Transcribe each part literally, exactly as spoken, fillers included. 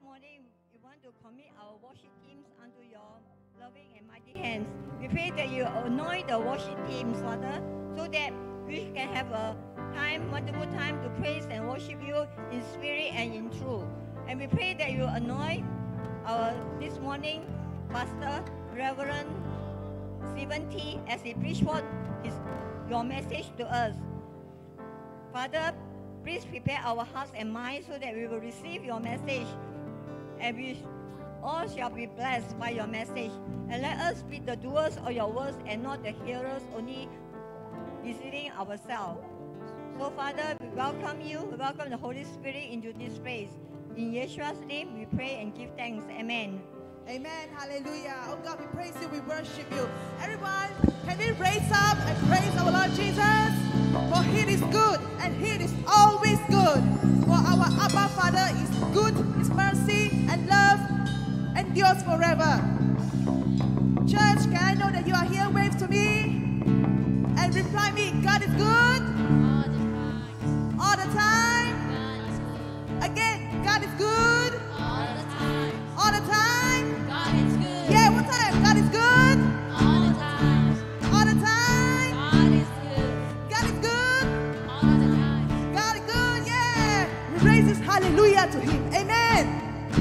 morning, we want to commit our worship teams unto your loving and mighty hands. We pray that you anoint the worship teams, Father, so that we can have a time, wonderful time to praise and worship you in spirit and in truth. And we pray that you anoint our this morning Pastor Reverend Stephen T as he preach forth his your message to us. Father, please prepare our hearts and minds so that we will receive your message, and we all shall be blessed by your message. And let us be the doers of your words and not the hearers, only deceiving ourselves. So, Father, we welcome you, we welcome the Holy Spirit into this place. In Yeshua's name, we pray and give thanks. Amen. Amen. Hallelujah. Oh God, we praise you, we worship you. Everyone, can we raise up and praise our Lord Jesus? For he is good and he is always good. For our Abba Father is good, his mercy and love endures forever. Church, can I know that you are here? Wave to me and reply me, God is good. All the time. God is good. Again, God is good. All the time. All the time. God is good. Yeah, one time. God is good. All the time. All the time. God is good. God is good. All the time. God is good. Yeah. We raise this hallelujah to him. Amen.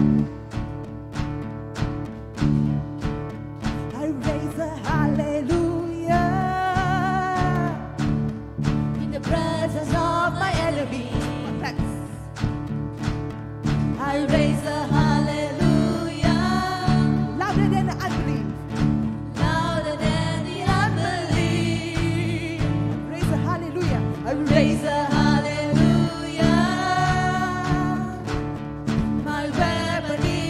I raise a hallelujah In the presence of my enemy, I raise a hallelujah louder than the unbelief. louder than the unbelief. I raise a hallelujah. I Raise a hallelujah. My weapon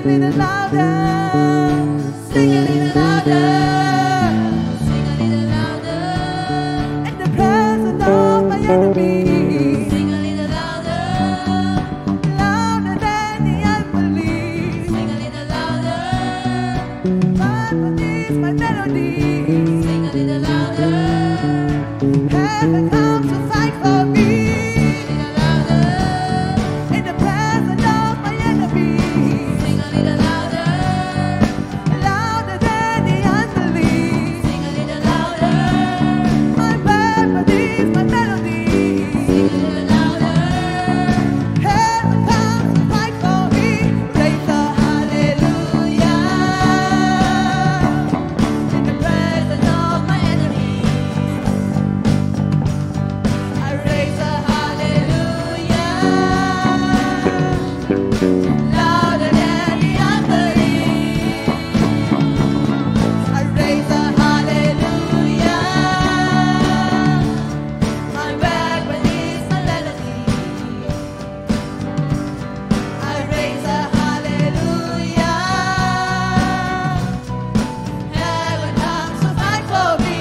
a little louder. Sing a little louder. Sing a little louder. In the presence of my enemies. Sing a little louder. Louder than the unbelief. Sing a little louder. My melody is my melody. Sing a little louder. Heaven comes to fight for me. Sing a little louder. In the presence of my enemies. Sing a little louder. Louder than the unbelief. Sing a little louder. My melody is my melody. Sing a little louder. Heaven comes to fight for me. Raise a hallelujah. In the presence of my enemies, I raise a hallelujah. louder than the unbelief. I raise a hallelujah. My weapon is my melody. I raise a hallelujah. Heaven comes to fight for me.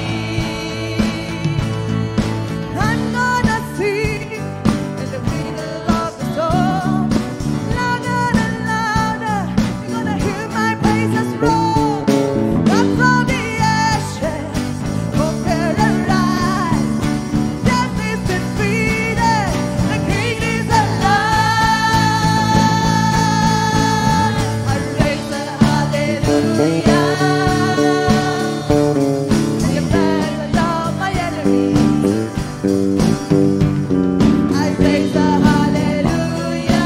I'm gonna sing in the middle of the storm. Louder and louder, you're gonna hear my praises roar. Up from the ashes, hope and rise. Death is defeated, the King is alive. I raise a hallelujah. In the presence of my enemies. I raise a hallelujah.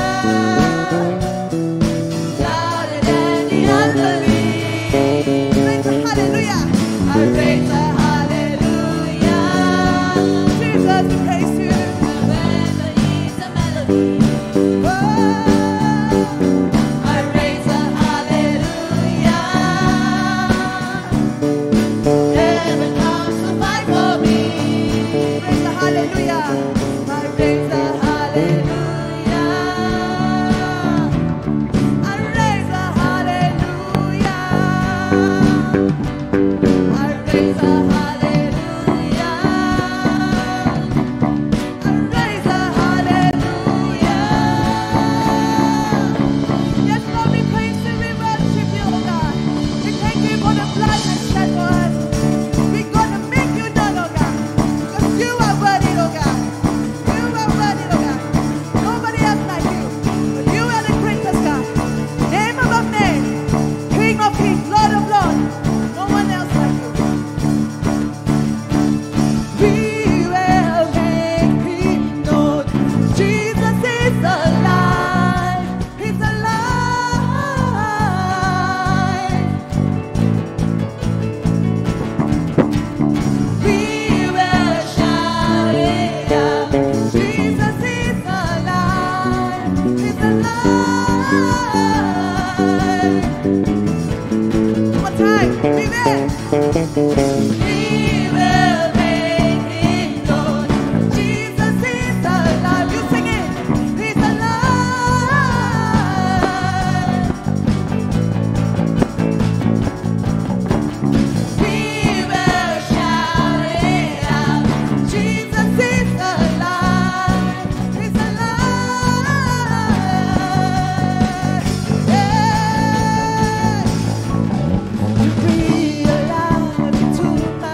Louder than the unbelief. Raise a hallelujah. I raise a hallelujah. Jesus, we praise you. My weapon is a melody. Oh, I raise a hallelujah. Heaven comes to fight for me. raise a hallelujah. I raise a hallelujah. I raise a hallelujah. I raise a hallelujah. I raise a hallelujah. Yes, Lord, we praise you, we worship you, oh God. We thank you for the blood that shed for us. We're gonna make you known, oh God, because you are worthy, oh God. You are worthy, oh God. Nobody else like you. But you are the greatest God. Name above name. King of kings, Lord of lords. No one else like you. We will make him known. Jesus is alive. He's alive. We will shout it out. Jesus is alive. He's alive. One more time. We will. We will make him known. Jesus is alive. You sing it. He's alive. We will shout it out. Jesus is alive. He's alive. Yeah. You realize to my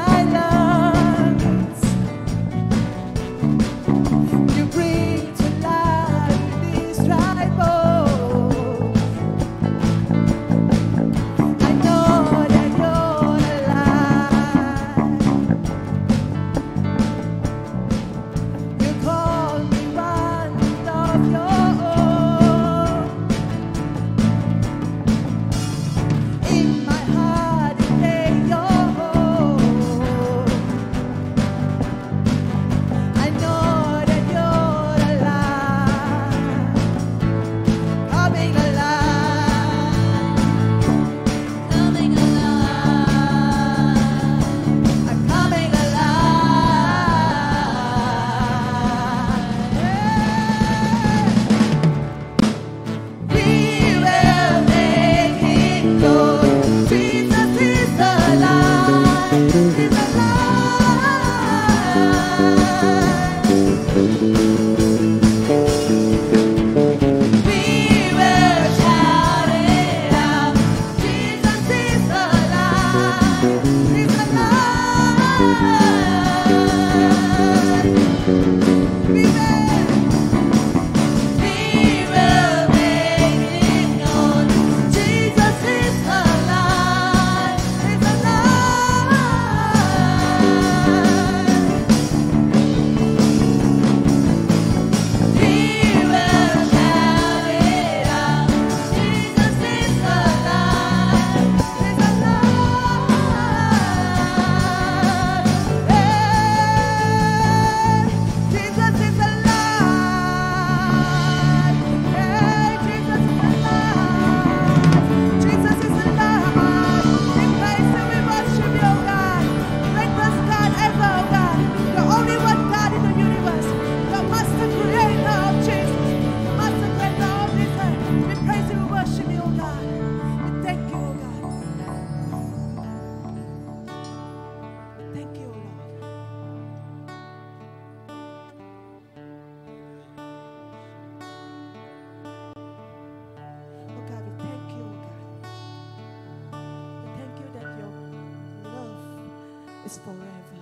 is forever.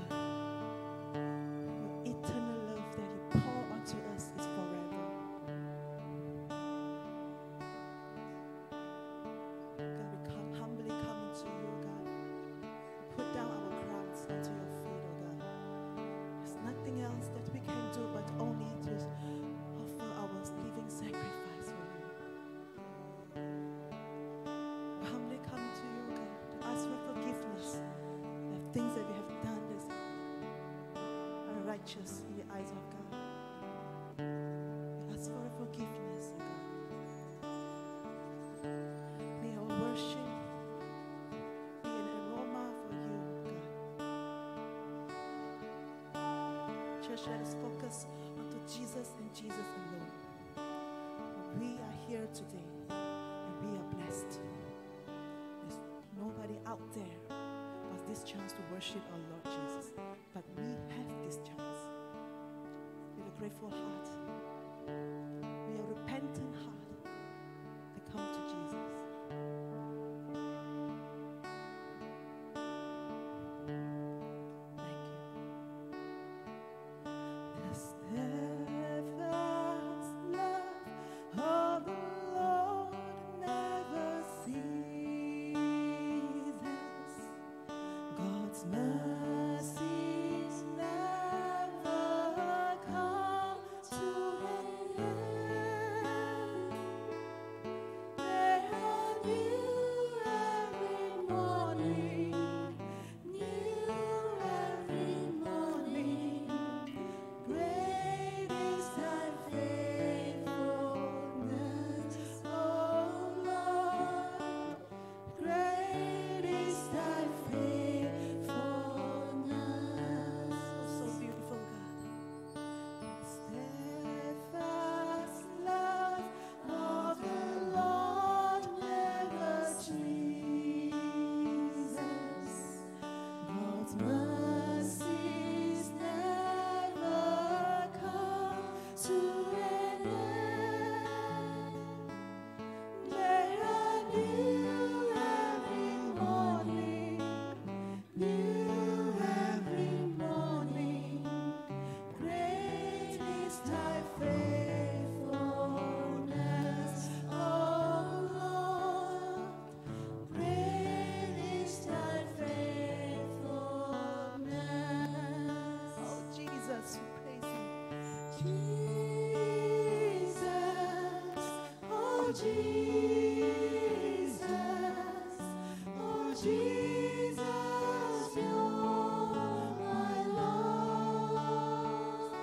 Your eternal love that you pour onto us is forever. God, we come humbly come into you, God. We put down our crowns onto your feet, oh God. There's nothing else that we can do but only to offer our living sacrifice for you. We humbly come to you, God, to ask for forgiveness of things that we have done that's unrighteous in the eyes of God. We ask for forgiveness, oh God. May our worship be an aroma for you, God. Church, let us focus onto Jesus and Jesus alone. We are here today and we are blessed. There's nobody out there has this chance to worship our Lord Jesus, but we have this chance with a grateful heart. We are repentant heart to come to Jesus. Thank you. The steadfast love of the Lord never ceases. God's mercies never come to an end. They are new every morning, new every morning. Great is thy faithfulness, O Lord. Great is thy faithfulness. Oh, so beautiful, God. Steadfast love of the Lord never ceases. God's mercies never come to an end. They are new every morning, new every morning. Great is thy faithfulness, O Lord. Great is thy faithfulness. Oh, Jesus, we praise you. Jesus, oh Jesus, oh Jesus, you're my Lord.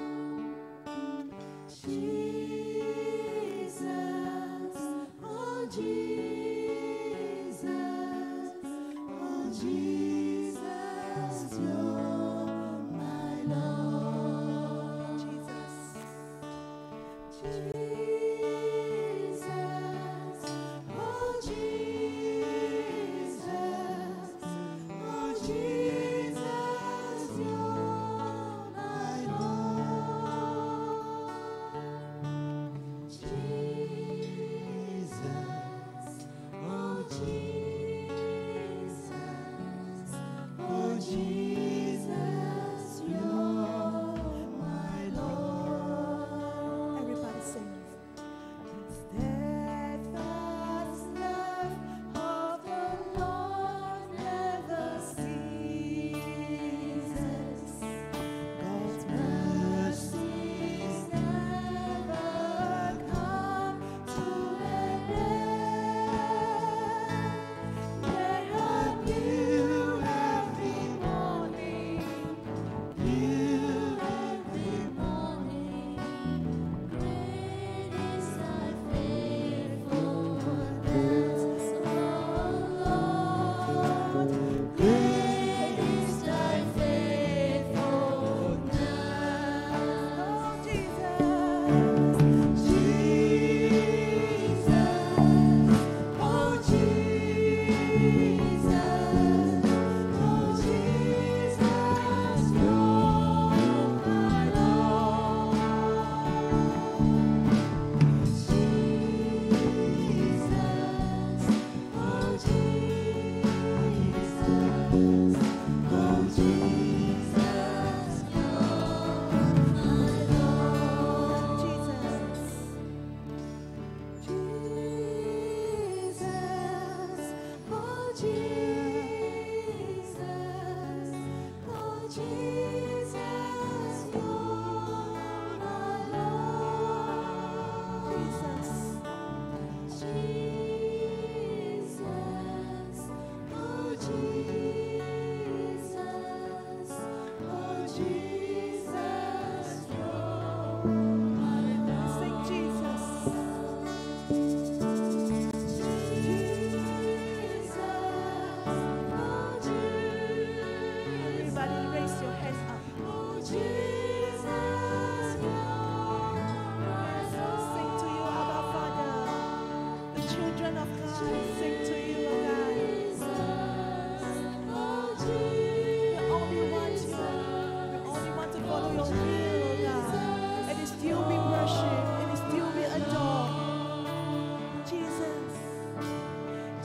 Jesus, oh Jesus, oh Jesus, you're my Lord. Jesus, Jesus, oh Jesus, oh Jesus, you're my Lord. Jesus, oh Jesus,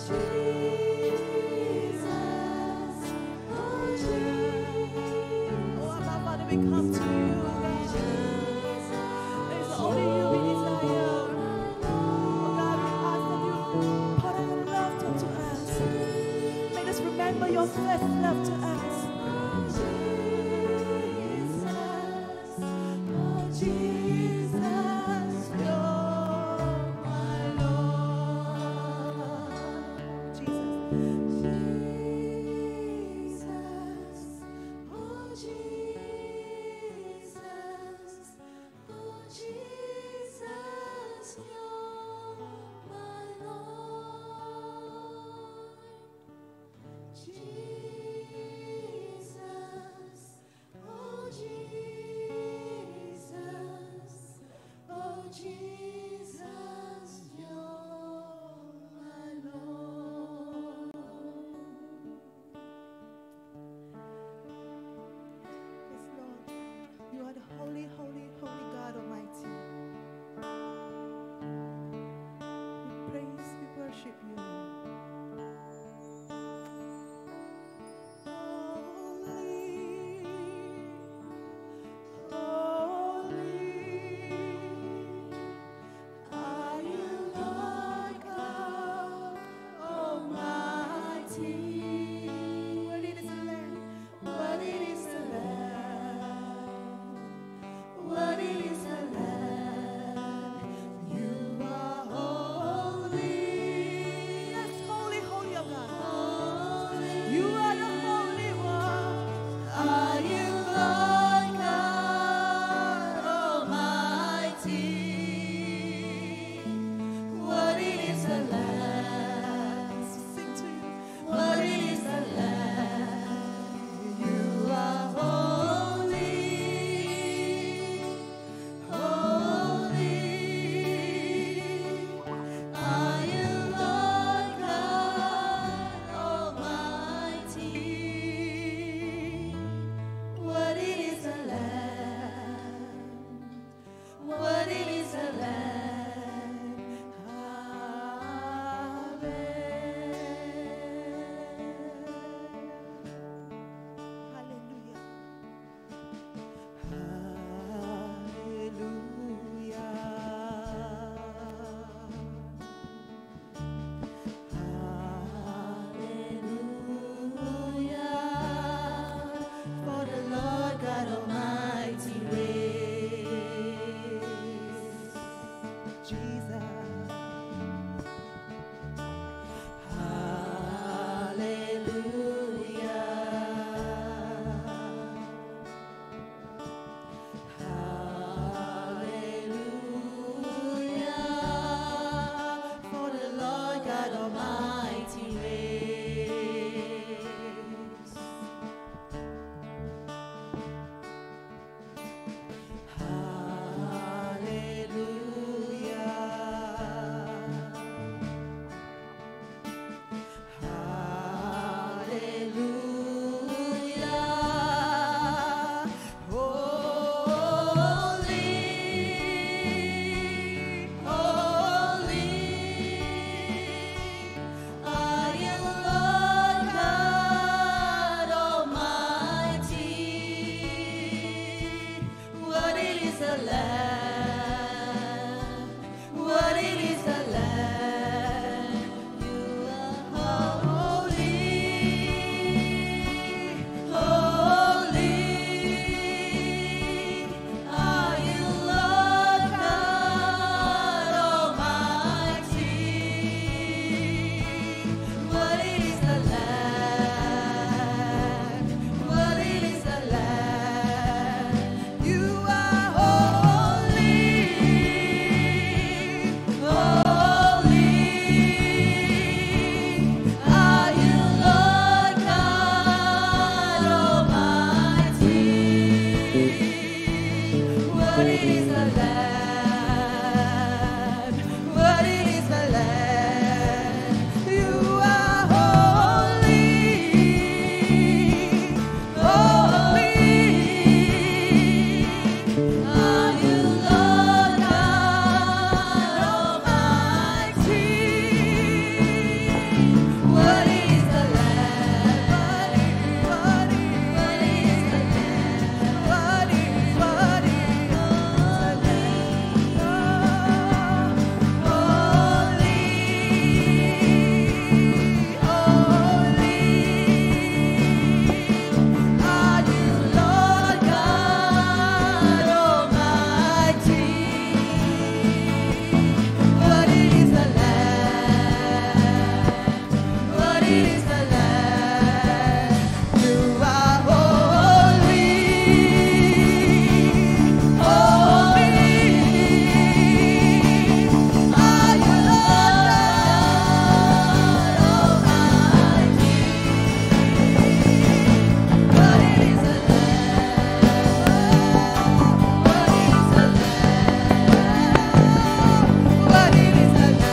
Oh, Abba, Father, we come to you, God. It's only you we desire. Oh, God, we ask that you pour out your love unto us. Make us remember your first love to us. Jesus, you're my Lord. Jesus. Yes, Lord. You are the holy, holy, holy God Almighty. We praise, we worship you. Holy, holy are you, Lord God Almighty. Worthy is the Lamb, worthy is the Lamb, worthy is the Lamb. You are holy. Yes, holy, holy, oh God. You are the Holy One. Are you Lord God Almighty? Worthy is the Lamb. Sing to you. Worthy is the Lamb. You are holy, holy. Are you Lord God Almighty? Worthy is the Lamb. Worthy is the Lamb. Hallelujah. Hallelujah. For the Lord God Almighty reigns. Jesus. Hallelujah. For the Lord God Almighty reigns. Hallelujah. Holy, holy is the Lamb. You are holy, holy. Are you Lord God Almighty? Worthy is the Lamb. Worthy is the Lamb. Worthy is the Lamb.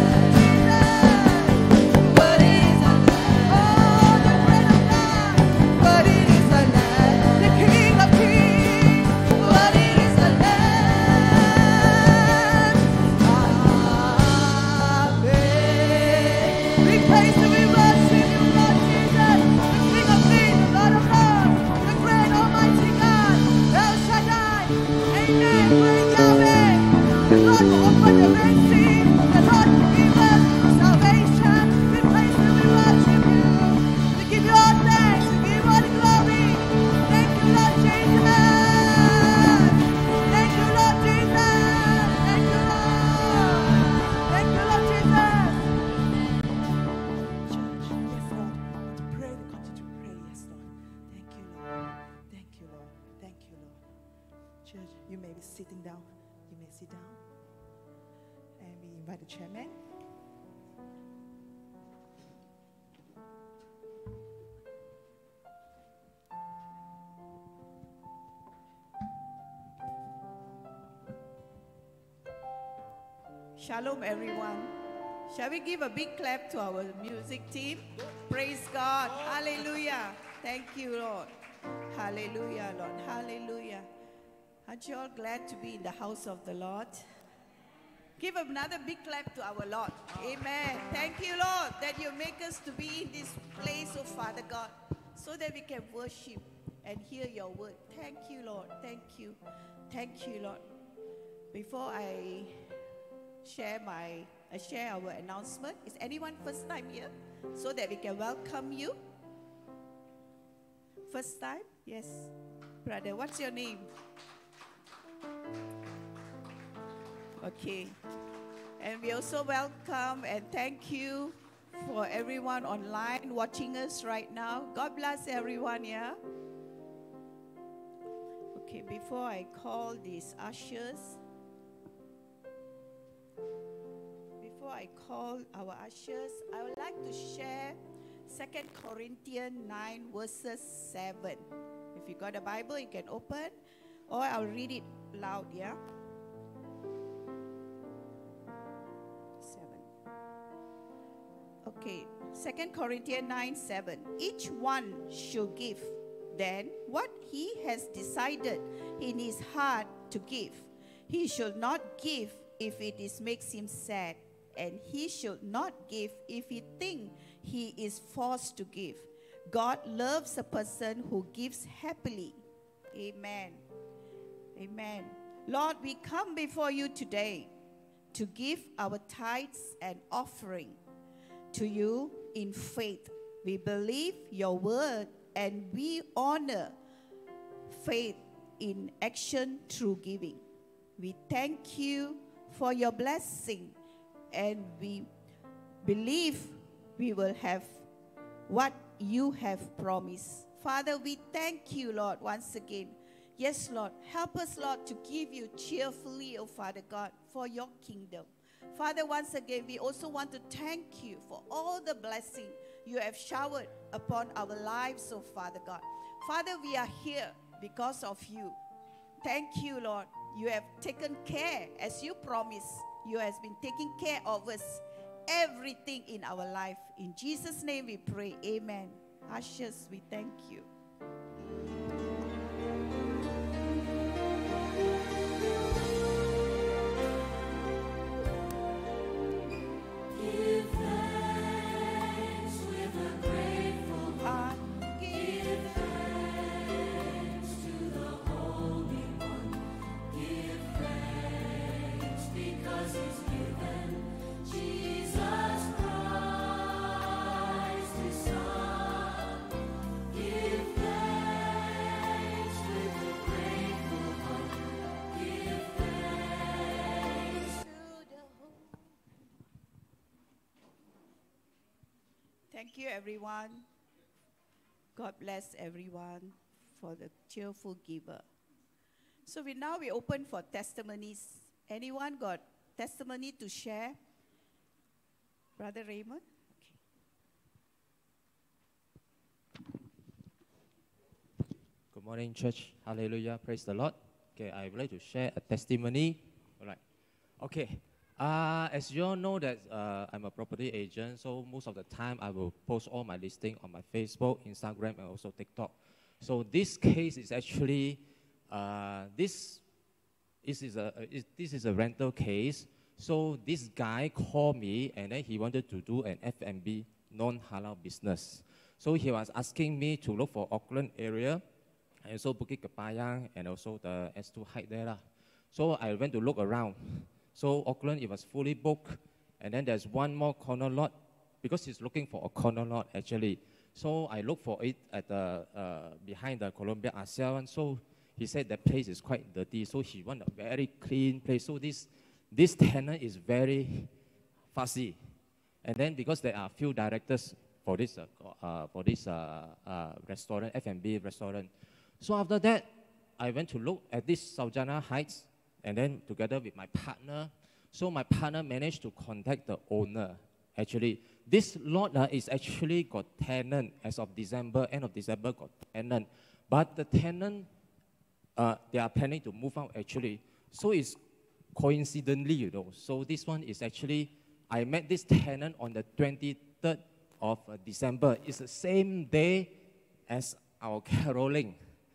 Worthy is the Lamb. Oh, the bread of God. Worthy is the Lamb. The King of Kings. Worthy is the Lamb. Amen. We praise you, we worship you, Lord Jesus. The King of Kings, the Lord of Lords, the great Almighty God, El Shaddai. Amen. Great Yahweh. The Lord who opened the Red Sea. The Lord who gave us salvation. We praise you, we worship you. We give you all thanks. We give you all the glory. Thank you, Lord Jesus. Thank you, Lord Jesus. Thank you, Lord. Thank you, Lord Jesus. Church, yes, Lord. To pray, we continue to pray, yes, Lord. Thank you, Lord. Thank you, Lord. Thank you, Lord. Church, you may be sitting down. You may sit down. And we invite the chairman. Shalom, everyone. Shall we give a big clap to our music team? Praise God. Hallelujah. Thank you, Lord. Hallelujah, Lord. Hallelujah. Aren't you all glad to be in the house of the Lord? Give another big clap to our Lord. Amen. Thank you, Lord, that you make us to be in this place, oh Father God, so that we can worship and hear your word. Thank you, Lord. Thank you. Thank you, Lord. Before I share my I share our announcement, is anyone first time here, so that we can welcome you? First time? Yes. Brother, what's your name? Okay. And we also welcome and thank you for everyone online watching us right now. God bless everyone, yeah? Okay, before I call these ushers, before I call our ushers, I would like to share Second Corinthians nine verses seven. If you got a Bible, you can open, or I'll read it loud, yeah? seven. Okay, Second Corinthians nine seven. Each one should give then what he has decided in his heart to give. He should not give if it is makes him sad, and he should not give if he think he is forced to give. God loves a person who gives happily. Amen. Amen. Lord, we come before you today to give our tithes and offering to you in faith. We believe your word and we honor faith in action through giving. We thank you for your blessing, and we believe we will have what you have promised. Father, we thank you, Lord, once again. Yes, Lord, help us, Lord, to give you cheerfully, oh Father God, for your kingdom. Father, once again, we also want to thank you for all the blessing you have showered upon our lives, oh Father God. Father, we are here because of you. Thank you, Lord. You have taken care, as you promised. You have been taking care of us, everything in our life. In Jesus' name we pray. Amen. Ushers, we thank you. Give thanks with a grateful heart. Give thanks to the Holy One. Give thanks because He's given Jesus Christ His Son. Give Thank you, everyone. God bless everyone for the cheerful giver. So we now we open for testimonies. Anyone got testimony to share? Brother Raymond? Good morning, church. Hallelujah. Praise the Lord. Okay, I would like to share a testimony. All right. Okay. Uh, as you all know that uh, I'm a property agent, so most of the time I will post all my listing on my Facebook, Instagram, and also TikTok. So this case is actually, uh, this, this, is a, is, this is a rental case. So this guy called me and then he wanted to do an F and B non-halal business. So he was asking me to look for Auckland area, and also Bukit Kepayang, and also the S two height there lah. So I went to look around. So Auckland, it was fully booked. And then there's one more corner lot, because he's looking for a corner lot actually. So I looked for it at the, uh, behind the Columbia ASEAN. So he said that place is quite dirty. So he want a very clean place. So this, this tenant is very fussy. And then because there are few directors for this, uh, uh, for this uh, uh, restaurant, F and B restaurant. So after that, I went to look at this Saujana Heights, and then together with my partner. So my partner managed to contact the owner. Actually, this lot uh, is actually got tenant as of December, end of December got tenant. But the tenant, uh, they are planning to move out actually. So it's coincidentally, you know. So this one is actually, I met this tenant on the twenty-third of uh, December. It's the same day as our caroling.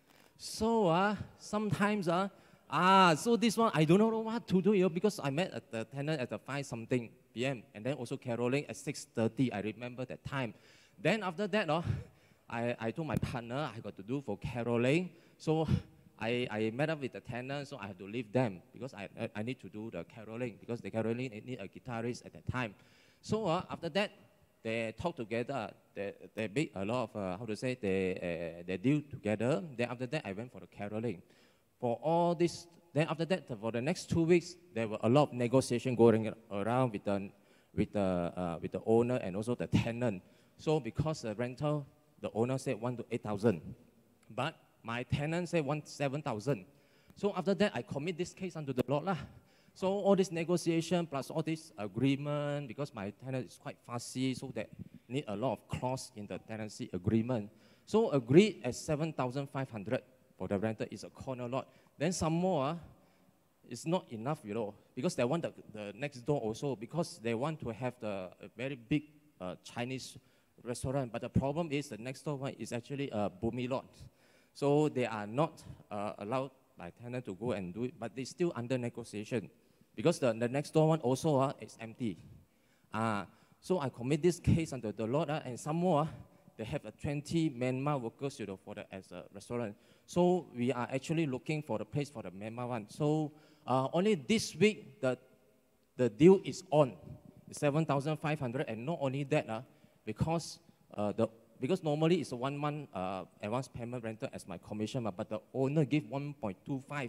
So uh, sometimes, uh, ah, so this one, I don't know what to do, you know, because I met at the tenant at the five something P M and then also caroling at six thirty, I remember that time. Then after that, uh, I, I told my partner I got to do for caroling. So I, I met up with the tenant, so I had to leave them because I, I, I need to do the caroling because the caroling need a guitarist at that time. So uh, after that, they talk together, they, they make a lot of, uh, how to say, they, uh, they deal together. Then after that, I went for the caroling. For all this, then after that, for the next two weeks, there were a lot of negotiation going around with the, with the, uh, with the owner and also the tenant. So because the rental, the owner said one to eight thousand, but my tenant said one seven thousand. So after that, I commit this case under the law lah. So all this negotiation plus all this agreement, because my tenant is quite fussy, so that need a lot of clause in the tenancy agreement. So agreed at seven thousand five hundred for the rental is a corner lot. Then some more, uh, it's not enough, you know, because they want the, the next door also, because they want to have the a very big uh, Chinese restaurant. But the problem is the next door one is actually a boomy lot. So they are not uh, allowed by tenant to go and do it, but they still under negotiation. Because the, the next door one also uh, is empty. Uh, so I commit this case under the law, uh, and some more, uh, they have a twenty Myanmar workers, you know, for the, as a restaurant. So we are actually looking for the place for the Myanmar one. So uh, only this week, the, the deal is on, seven thousand five hundred, and not only that, uh, because, uh, the, because normally it's a one month uh, advance payment rental as my commission, but the owner give one point two five.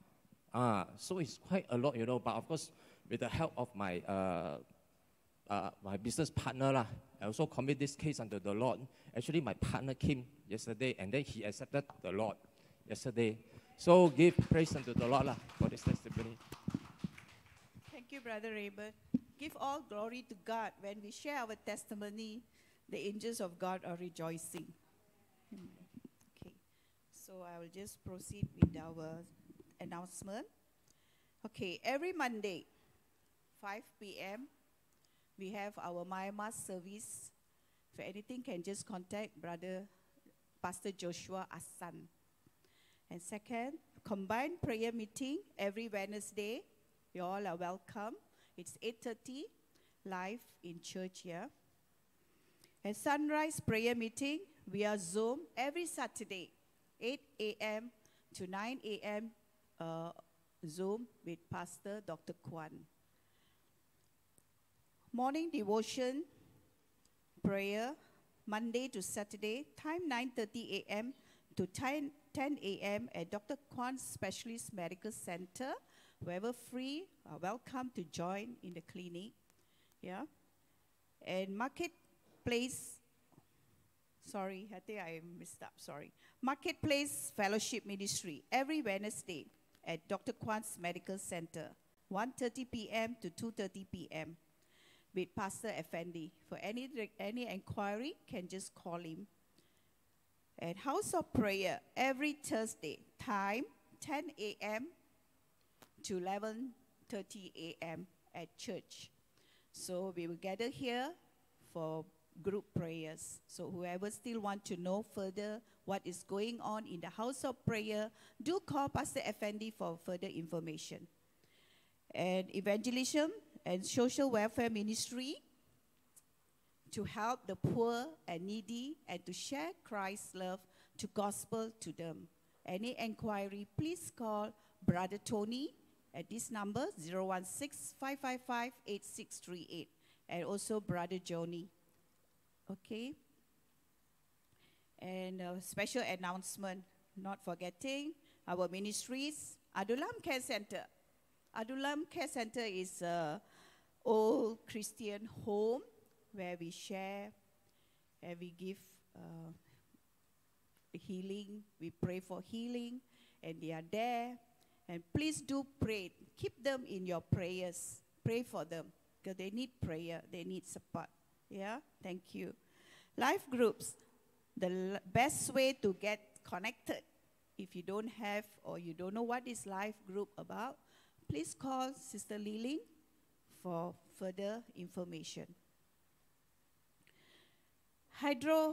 Uh, so it's quite a lot, you know, but of course, with the help of my, uh, uh, my business partner, lah, I also commit this case under the Lord. Actually, my partner came yesterday, and then he accepted the Lord yesterday. So give praise unto the Lord lah, for this testimony. Thank you, Brother Raymond. Give all glory to God. When we share our testimony, the angels of God are rejoicing. Okay, so I will just proceed with our announcement. Okay, every Monday, five P M, we have our Myanmar service. If anything, can just contact Brother Pastor Joshua Asan. And second, combined prayer meeting every Wednesday. You all are welcome. It's eight thirty, live in church here. And sunrise prayer meeting via Zoom every Saturday, eight A M to nine A M Uh, Zoom with Pastor Doctor Kwan. Morning devotion, prayer, Monday to Saturday, time nine thirty A M to ten A M at Doctor Kwan's Specialist Medical Center. Whoever free, are welcome to join in the clinic. Yeah. And marketplace Sorry, I think I messed up, sorry. Marketplace Fellowship Ministry, every Wednesday at Doctor Kwan's Medical Center, one thirty p m to two thirty p m with Pastor Effendi. For any, any inquiry, can just call him. At House of Prayer, every Thursday, time ten a m to eleven thirty a m at church. So we will gather here for group prayers. So whoever still want to know further what is going on in the House of Prayer, do call Pastor Effendi for further information. And evangelism and social welfare ministry to help the poor and needy and to share Christ's love to gospel to them. Any inquiry, please call Brother Tony at this number, zero one six, five five five, eight six three eight, and also Brother Joni. Okay? And a special announcement, not forgetting our ministries, Adulam Care Center. Adulam Care Center is an old Christian home where we share and we give uh, healing, we pray for healing, and they are there. And please do pray. Keep them in your prayers. Pray for them because they need prayer, they need support. Yeah, thank you. Life groups, the best way to get connected. If you don't have or you don't know what is life group about, please call Sister Liling for further information. Hydro,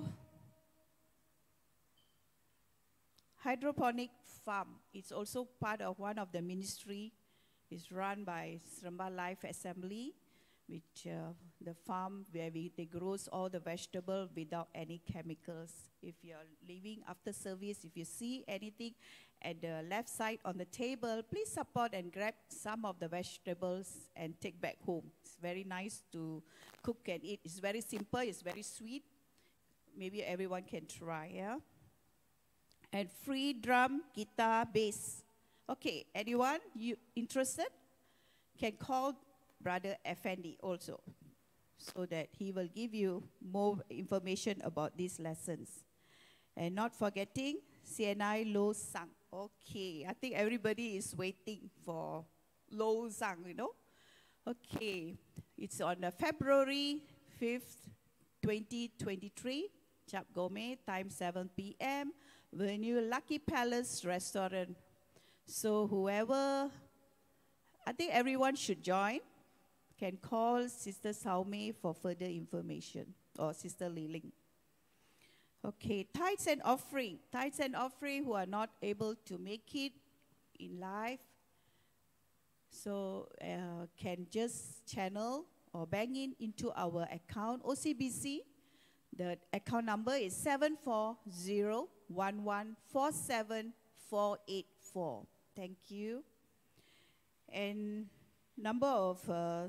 hydroponic farm is also part of one of the ministry. It's run by Seremban Life Assembly, which uh, the farm where we, they grows all the vegetable without any chemicals. If you're leaving after service, if you see anything at the left side on the table, please support and grab some of the vegetables and take back home. It's very nice to cook and eat. It's very simple, it's very sweet. Maybe everyone can try, yeah? And free drum, guitar, bass. Okay, anyone you interested? Can call Brother Effendi also, so that he will give you more information about these lessons. And not forgetting, C N I Lo Sang. Okay, I think everybody is waiting for Lo Sang, you know. Okay, it's on uh, February fifth, twenty twenty-three, Chap Gome, time seven p m, venue Lucky Palace Restaurant. So whoever, I think everyone should join, can call Sister Saume for further information, or Sister Liling. Okay, tithes and offering. Tithes and offering who are not able to make it in life, so uh, can just channel or bank in into our account, O C B C. The account number is seven four zero one one four seven four eight four. Thank you. And number of uh,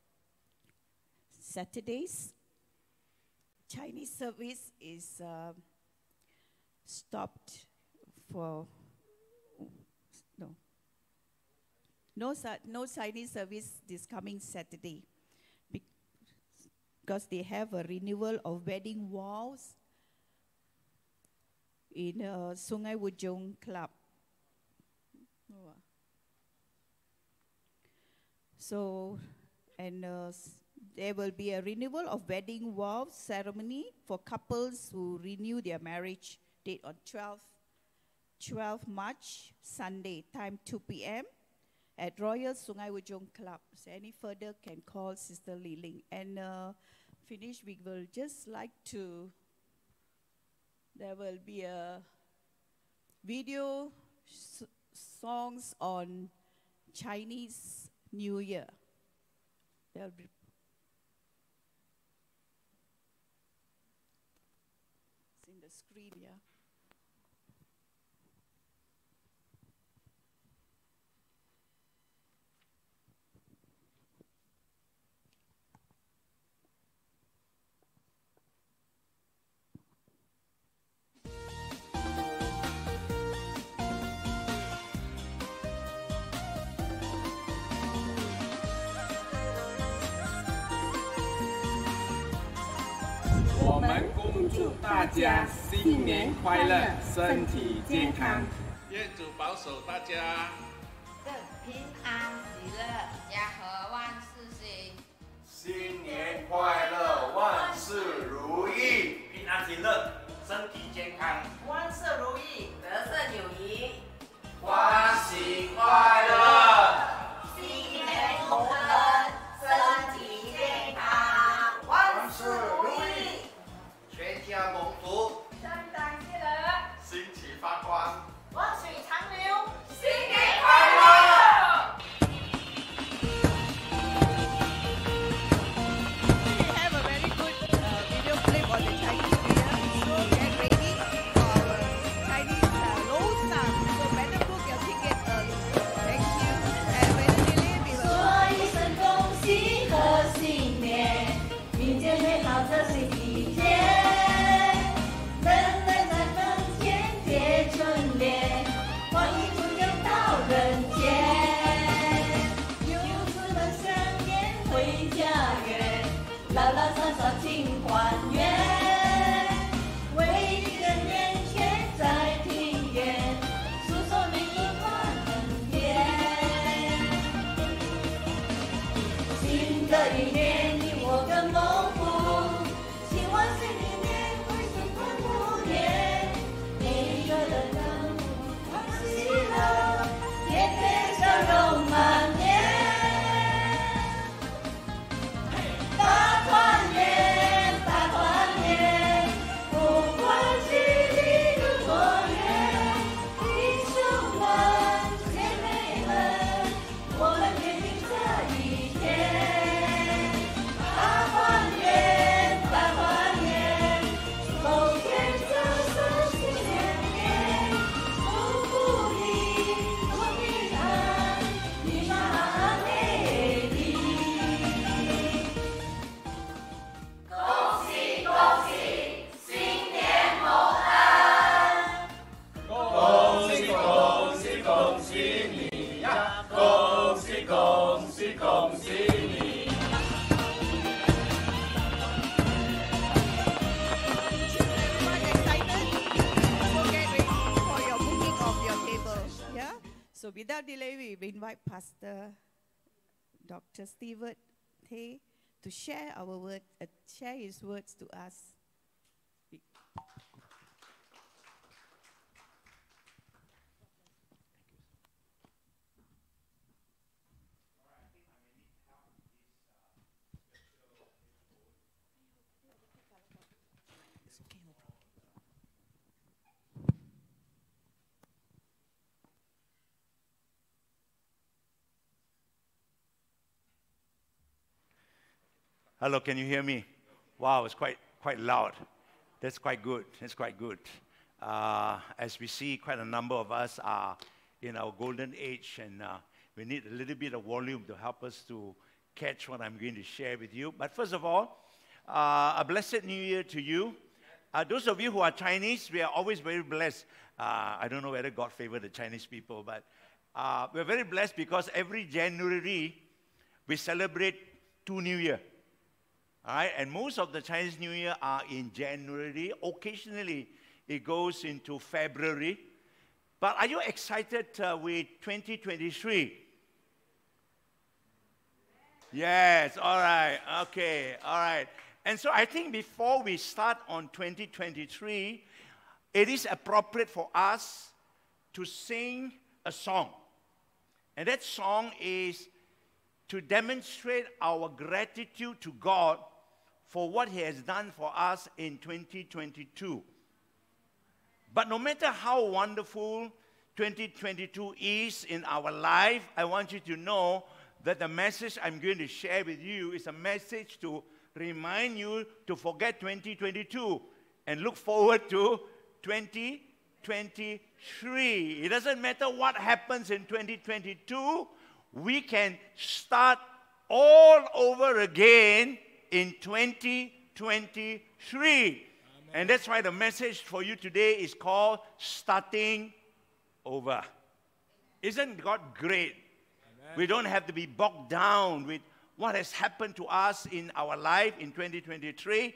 Saturdays, Chinese service is uh, stopped for, no, no, no Chinese service this coming Saturday, because they have a renewal of wedding vows in uh, Sungai Wujung Club. So, and uh, there will be a renewal of wedding vows ceremony for couples who renew their marriage date on twelfth March, Sunday, time two p m at Royal Sungai Wujung Club. So any further can call Sister Liling. And uh, finish, we will just like to, there will be a video s songs on Chinese New Year. There will be it's in the screen, yeah. 我们恭祝大家新年快乐，身体健康。 愿主保守大家平安喜乐，家和万事兴。 新年快乐，万事如意， 平安喜乐，身体健康， 万事如意，得胜有余， 欢喜快乐， 新年同恩，身体健康，万事如意， 全家蒙福， 圣诞快乐， 新奇发光， 万水长流，新年快乐。 Have a very good uh, video clip on the Chinese New Year. So get ready for our Chinese uh, Low Star. So better book your ticket early. Thank you. And when we leave, we will. 说一声恭喜和新年，迎接美好的新一天。人人在门前贴春联，欢迎朋友到人间。游子们相见回家园，老老少少庆团圆。为一个年前在庭院，诉说每一段恩怨。新的一年，你我更蒙福，希望新的一年会顺风如年，每个人让欢喜乐，天天笑容满面。大团圆，大团圆，不管距离有多远，弟兄们，姐妹们，我们约定这一天。大团圆，大团圆，冬天这是新年年，祝福你多平安，你满美丽。恭喜恭喜，新年蒙恩！ 恭喜恭喜恭喜你呀！恭喜恭喜恭喜你！ Everyone excited? So get ready for your booking of your table. Yeah? So without delay, we invite Pastor Doctor Stewart Tay to share our word, uh, share his words to us. Hello, can you hear me? Wow, it's quite quite loud. That's quite good. That's quite good. Uh, as we see, quite a number of us are in our golden age, and uh, we need a little bit of volume to help us to catch what I'm going to share with you. But first of all, uh, a blessed New Year to you. Uh, those of you who are Chinese, we are always very blessed. Uh, I don't know whether God favored the Chinese people, but uh, we're very blessed because every January we celebrate two New Year. All right, and most of the Chinese New Year are in January. Occasionally, it goes into February. But are you excited uh, with twenty twenty-three? Yes, all right, okay, all right. And so I think before we start on twenty twenty-three, it is appropriate for us to sing a song. And that song is to demonstrate our gratitude to God for what He has done for us in twenty twenty-two. But no matter how wonderful twenty twenty-two is in our life, I want you to know that the message I'm going to share with you is a message to remind you to forget twenty twenty-two and look forward to twenty twenty-three. It doesn't matter what happens in twenty twenty-two, we can start all over again in twenty twenty-three. Amen. And that's why the message for you today is called Starting Over. Isn't God great? Amen. We don't have to be bogged down with what has happened to us in our life in twenty twenty-three,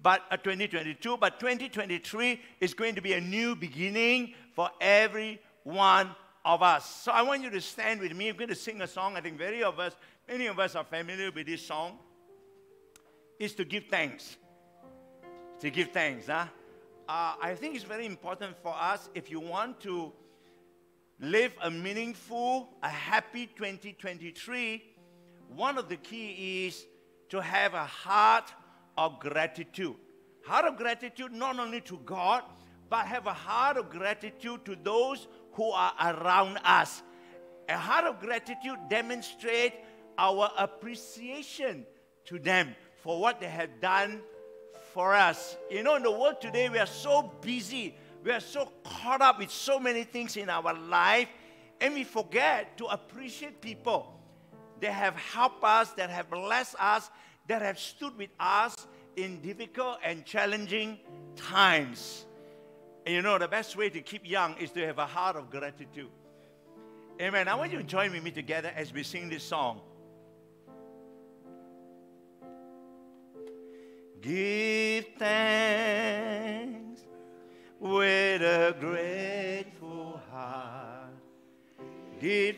but uh, twenty twenty-two, but twenty twenty-three is going to be a new beginning for every one of us. So I want you to stand with me. I'm going to sing a song. I think many of us, many of us are familiar with this song. It's to give thanks. To give thanks, huh? Uh, I think it's very important for us if you want to live a meaningful, a happy twenty twenty-three. One of the key is to have a heart of gratitude. Heart of gratitude not only to God, but have a heart of gratitude to those who are around us. A heart of gratitude demonstrates our appreciation to them for what they have done for us. You know, in the world today, we are so busy. We are so caught up with so many things in our life, and we forget to appreciate people that have helped us, that have blessed us, that have stood with us in difficult and challenging times. And you know, the best way to keep young is to have a heart of gratitude. Amen. I want you to join with me together as we sing this song. Give thanks with a grateful heart. Give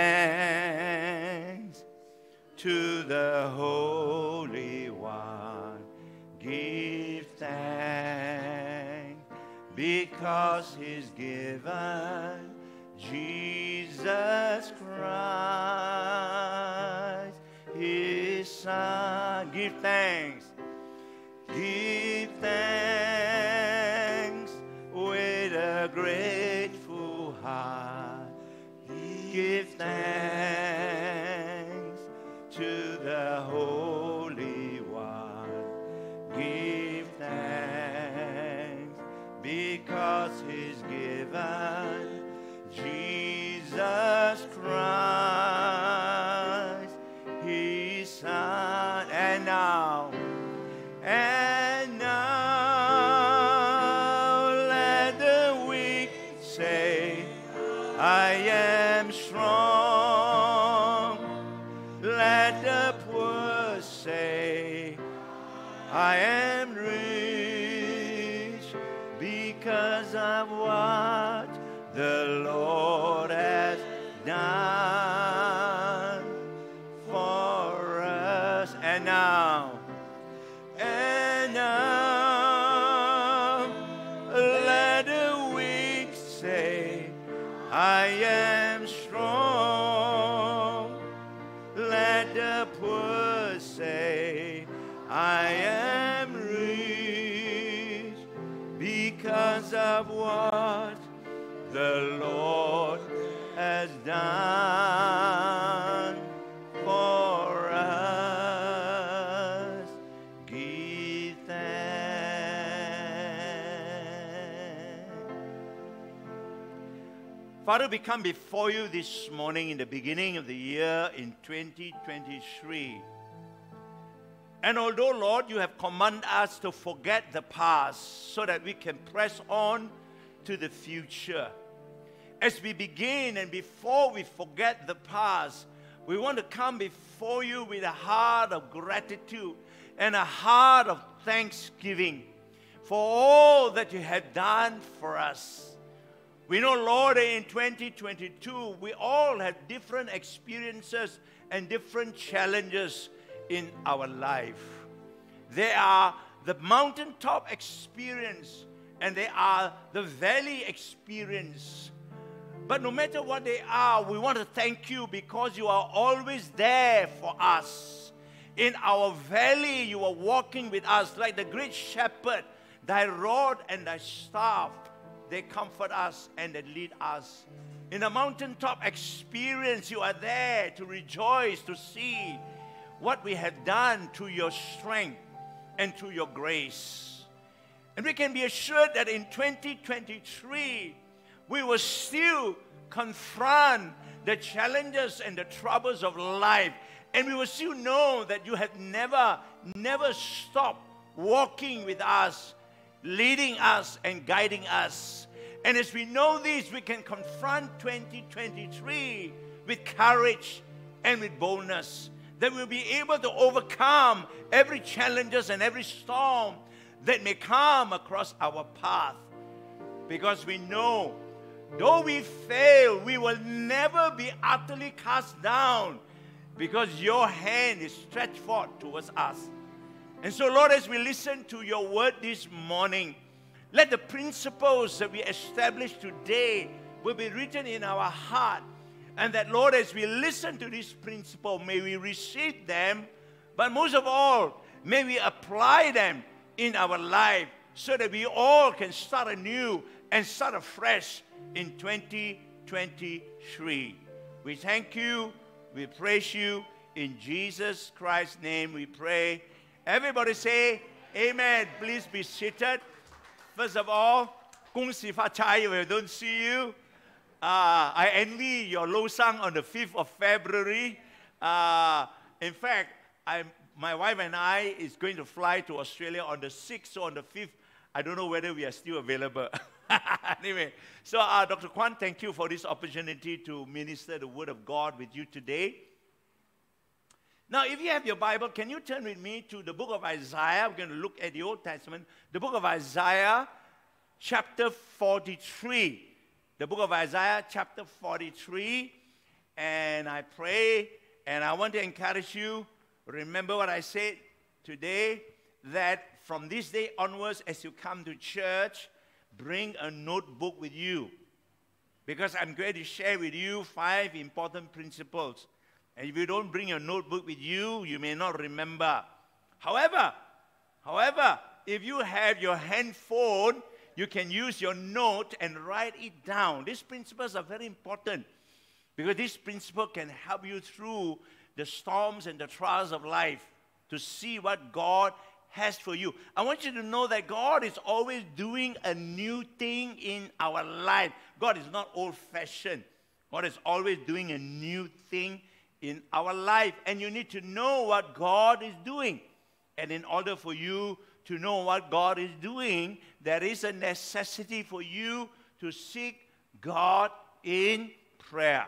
thanks to the Holy One. Give thanks because He's given Jesus Christ, His Son. Give thanks. Give thanks with a grateful heart. Give thanks to the Holy One. Give thanks because He's given Jesus Christ, His Son. And now, and now let the weak say, I am strong. Let the poor say, I am rich because of what the Lord has done for us. And now, and now, let the weak say, I am strong. Let the poor say, I am rich because of what the Lord has done for us. Give thanks. Father, we come before you this morning in the beginning of the year in twenty twenty-three. And although, Lord, you have commanded us to forget the past so that we can press on to the future. As we begin and before we forget the past, we want to come before you with a heart of gratitude and a heart of thanksgiving for all that you have done for us. We know, Lord, in twenty twenty-two, we all have different experiences and different challenges in our life. There are the mountaintop experience and they are the valley experience. But no matter what they are, we want to thank you because you are always there for us. In our valley, you are walking with us like the great shepherd. Thy rod and thy staff, they comfort us and they lead us. In the mountaintop experience, you are there to rejoice, to see what we have done through your strength and through your grace. And we can be assured that in twenty twenty-three, we will still confront the challenges and the troubles of life. And we will still know that you have never, never stopped walking with us, leading us and guiding us. And as we know this, we can confront twenty twenty-three with courage and with boldness. That we'll be able to overcome every challenges and every storm that may come across our path. Because we know, though we fail, we will never be utterly cast down, because your hand is stretched forth towards us. And so, Lord, as we listen to your word this morning, let the principles that we establish today will be written in our heart. And that, Lord, as we listen to this principle, may we receive them, but most of all, may we apply them in our life so that we all can start anew and start afresh in twenty twenty-three. We thank you. We praise you. In Jesus Christ's name we pray. Everybody say amen. Please be seated. First of all, 恭喜發財, we don't see you. Uh, I envy your Losang on the fifth of February. Uh, in fact, I'm, my wife and I is going to fly to Australia on the sixth, so on the fifth, I don't know whether we are still available. Anyway, so uh, Doctor Kwan, thank you for this opportunity to minister the Word of God with you today. Now, if you have your Bible, can you turn with me to the book of Isaiah? We're going to look at the Old Testament. The book of Isaiah, chapter forty-three. The book of Isaiah, chapter forty-three. And I pray, and I want to encourage you, remember what I said today, that from this day onwards, as you come to church, bring a notebook with you. Because I'm going to share with you five important principles. And if you don't bring your notebook with you, you may not remember. However, however, if you have your handphone, you can use your note and write it down. These principles are very important because this principle can help you through the storms and the trials of life to see what God has for you. I want you to know that God is always doing a new thing in our life. God is not old-fashioned. God is always doing a new thing in our life. And you need to know what God is doing. And in order for you to know what God is doing, there is a necessity for you to seek God in prayer.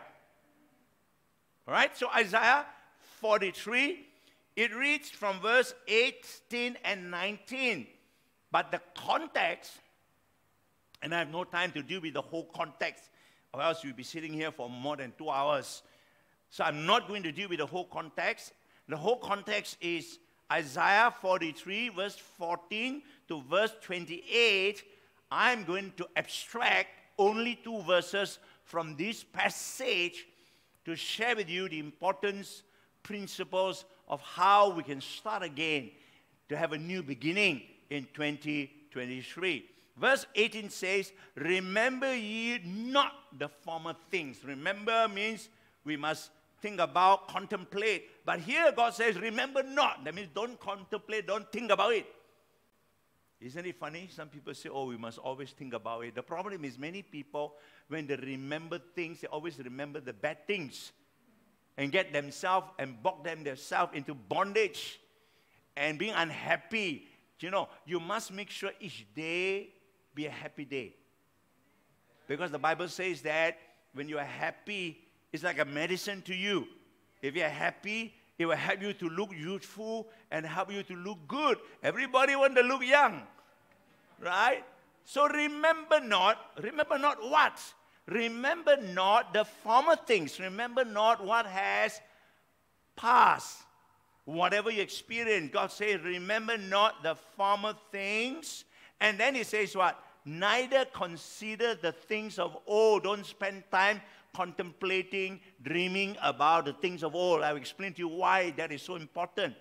All right, so Isaiah forty-three, it reads from verse eighteen and nineteen. But the context, and I have no time to deal with the whole context, or else you'll be sitting here for more than two hours. So I'm not going to deal with the whole context. The whole context is Isaiah forty-three, verse fourteen to verse twenty-eight. I'm going to abstract only two verses from this passage to share with you the importance, principles of how we can start again to have a new beginning in twenty twenty-three. Verse eighteen says, remember ye not the former things. Remember means we must think about, contemplate. But here God says, remember not. That means don't contemplate, don't think about it. Isn't it funny? Some people say, oh, we must always think about it. The problem is many people, when they remember things, they always remember the bad things and get themselves and bog themselves into bondage and being unhappy. You know, you must make sure each day be a happy day. Because the Bible says that when you are happy, it's like a medicine to you. If you're happy, it will help you to look youthful and help you to look good. Everybody wants to look young, right? So remember not, remember not what? Remember not the former things. Remember not what has passed. Whatever you experience, God says, remember not the former things. And then he says what? Neither consider the things of old. Don't spend time contemplating, dreaming about the things of old. I'll explain to you why that is so important.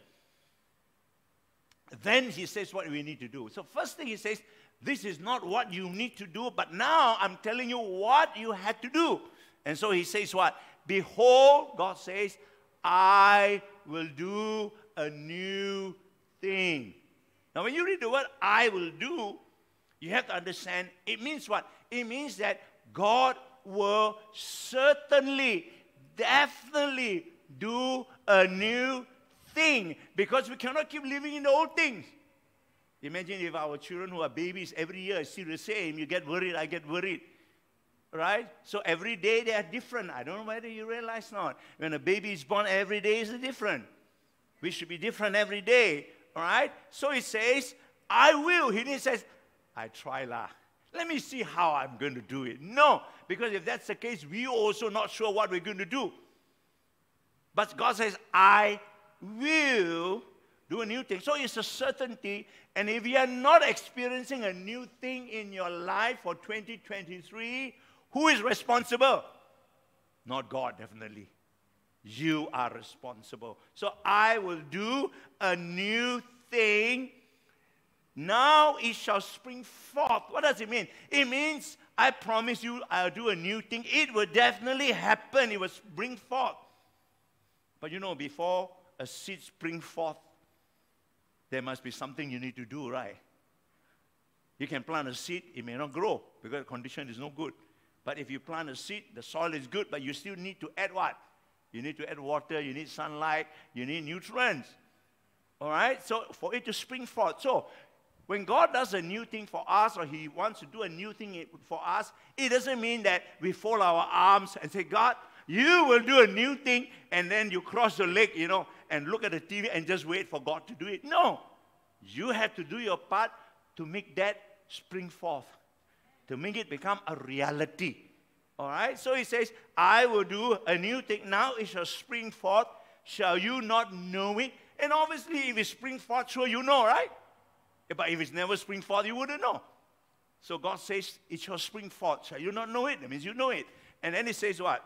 Then he says what we need to do. So first thing he says, this is not what you need to do, but now I'm telling you what you had to do. And so he says what? Behold, God says, I will do a new thing. Now when you read the word I will do, you have to understand, it means what? It means that God will certainly, definitely do a new thing, because we cannot keep living in the old things. Imagine if our children who are babies every year are still the same. You get worried, I get worried. Right? So every day they are different. I don't know whether you realize not. When a baby is born, every day is different. We should be different every day. All right? So it says, I will. He didn't say, I try lah. Let me see how I'm going to do it. No, because if that's the case, we also not sure what we're going to do. But God says, I will do a new thing. So it's a certainty. And if you are not experiencing a new thing in your life for twenty twenty-three, who is responsible? Not God, definitely. You are responsible. So I will do a new thing. Now it shall spring forth. What does it mean? It means, I promise you, I'll do a new thing. It will definitely happen. It will spring forth. But you know, before a seed spring forth, there must be something you need to do, right? You can plant a seed, it may not grow because the condition is no good. But if you plant a seed, the soil is good, but you still need to add what? You need to add water, you need sunlight, you need nutrients. All right? So for it to spring forth. So when God does a new thing for us, or He wants to do a new thing for us, it doesn't mean that we fold our arms and say, God, you will do a new thing, and then you cross your leg, you know, and look at the T V and just wait for God to do it. No. You have to do your part to make that spring forth, to make it become a reality. All right? So He says, I will do a new thing. Now it shall spring forth. Shall you not know it? And obviously, if it springs forth, sure you know, right? But if it's never spring forth, you wouldn't know. So God says, it shall spring forth. Shall you not know it? That means you know it. And then He says what?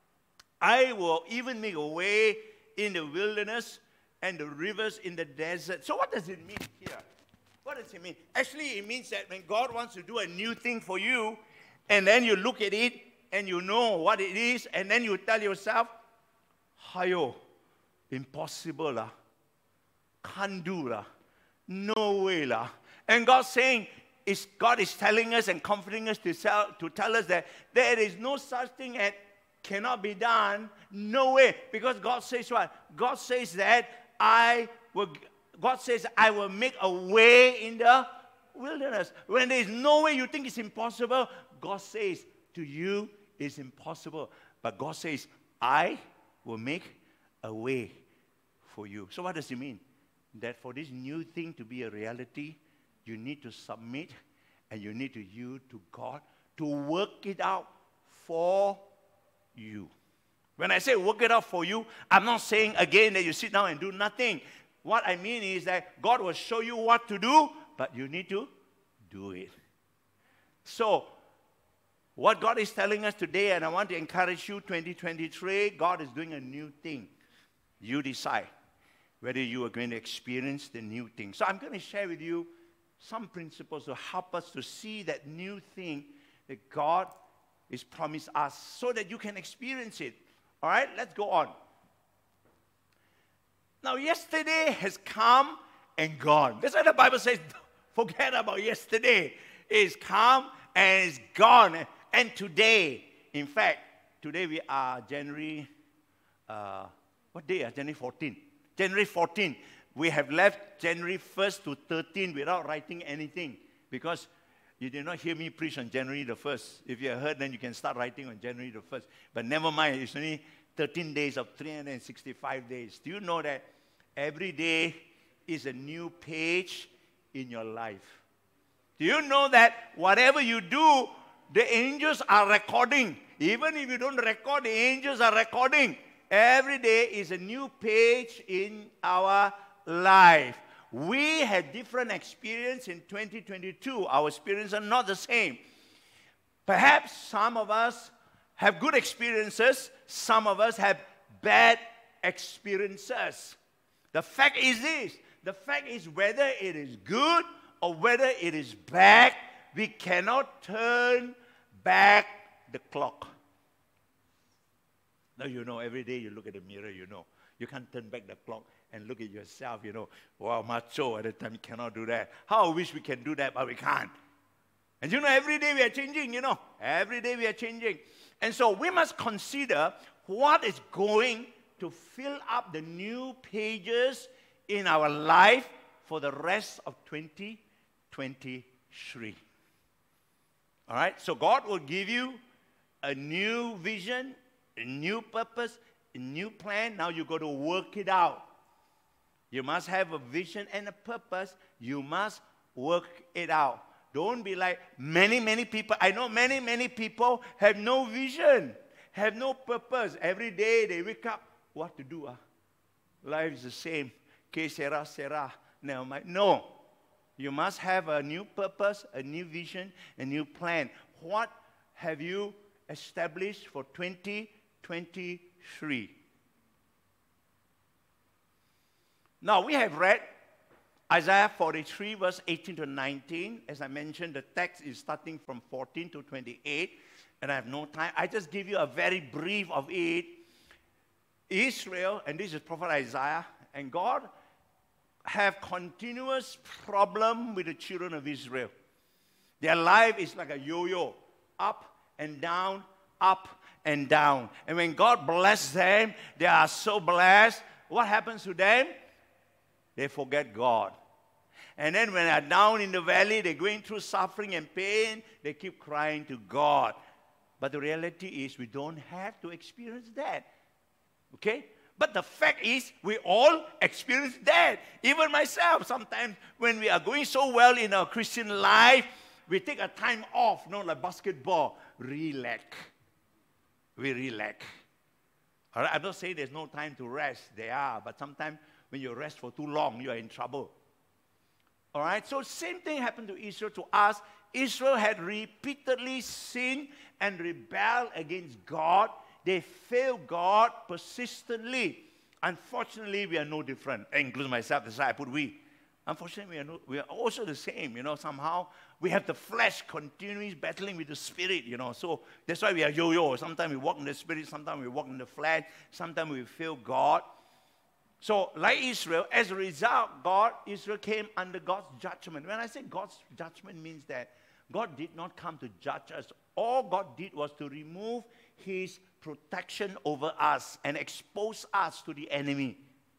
I will even make a way in the wilderness and the rivers in the desert. So what does it mean here? What does it mean? Actually, it means that when God wants to do a new thing for you, and then you look at it, and you know what it is, and then you tell yourself, Hayo, impossible lah. Can't do lah. No way lah. And God's saying, is God is telling us and comforting us to tell, to tell us that there is no such thing as cannot be done. No way. Because God says what? God says that I will, God says I will make a way in the wilderness. When there is no way you think it's impossible, God says to you it's impossible. But God says, I will make a way for you. So what does it mean? That for this new thing to be a reality, you need to submit and you need to yield to God to work it out for you. When I say work it out for you, I'm not saying again that you sit down and do nothing. What I mean is that God will show you what to do, but you need to do it. So, what God is telling us today, and I want to encourage you, twenty twenty-three, God is doing a new thing. You decide whether you are going to experience the new thing. So I'm going to share with you some principles to help us to see that new thing that God has promised us so that you can experience it. All right, let's go on. Now, yesterday has come and gone. That's why the Bible says, forget about yesterday. It's come and it's gone. And today, in fact, today we are January, uh, what day? January fourteenth. January fourteenth. We have left January first to thirteenth without writing anything because you did not hear me preach on January the first. If you heard, then you can start writing on January the first. But never mind, it's only thirteen days of three hundred sixty-five days. Do you know that every day is a new page in your life? Do you know that whatever you do, the angels are recording? Even if you don't record, the angels are recording. Every day is a new page in our life. We had different experience in twenty twenty-two. Our experiences are not the same. Perhaps some of us have good experiences. Some of us have bad experiences. The fact is this. The fact is whether it is good or whether it is bad, we cannot turn back the clock. Now you know, every day you look at the mirror, you know. You can't turn back the clock and look at yourself, you know. Wow, macho at the time, you cannot do that. How I wish we can do that, but we can't. And you know, every day we are changing, you know. Every day we are changing. And so we must consider what is going to fill up the new pages in our life for the rest of twenty twenty-three. All right? So God will give you a new vision, a new purpose, a new plan. Now you got to work it out. You must have a vision and a purpose. You must work it out. Don't be like many, many people. I know many, many people have no vision, have no purpose. Every day they wake up, what to do? Ah? Life is the same. Que sera, sera. Never mind. No. You must have a new purpose, a new vision, a new plan. What have you established for twenty twenty-three? Now, we have read Isaiah forty-three, verse eighteen to nineteen. As I mentioned, the text is starting from fourteen to twenty-eight, and I have no time. I just give you a very brief of it. Israel, and this is Prophet Isaiah, and God have continuous problem with the children of Israel. Their life is like a yo-yo, up and down, up and down. And when God bless them, they are so blessed. What happens to them? They forget God. And then when they are down in the valley, they're going through suffering and pain, they keep crying to God. But the reality is we don't have to experience that. Okay? But the fact is, we all experience that. Even myself, sometimes when we are going so well in our Christian life, we take a time off, not like basketball. Relax. We relax. All right? I'm not saying there's no time to rest. There are. But sometimes when you rest for too long, you are in trouble. All right? So same thing happened to Israel, to us. Israel had repeatedly sinned and rebelled against God. They fail God persistently. Unfortunately, we are no different. I include myself, that's why I put we. Unfortunately, we are, no, we are also the same, you know, somehow. We have the flesh continually battling with the spirit, you know. So that's why we are yo-yo. Sometimes we walk in the spirit, sometimes we walk in the flesh, sometimes we fail God. So like Israel, as a result, God, Israel came under God's judgment. When I say God's judgment means that God did not come to judge us. All God did was to remove His protection over us and expose us to the enemy.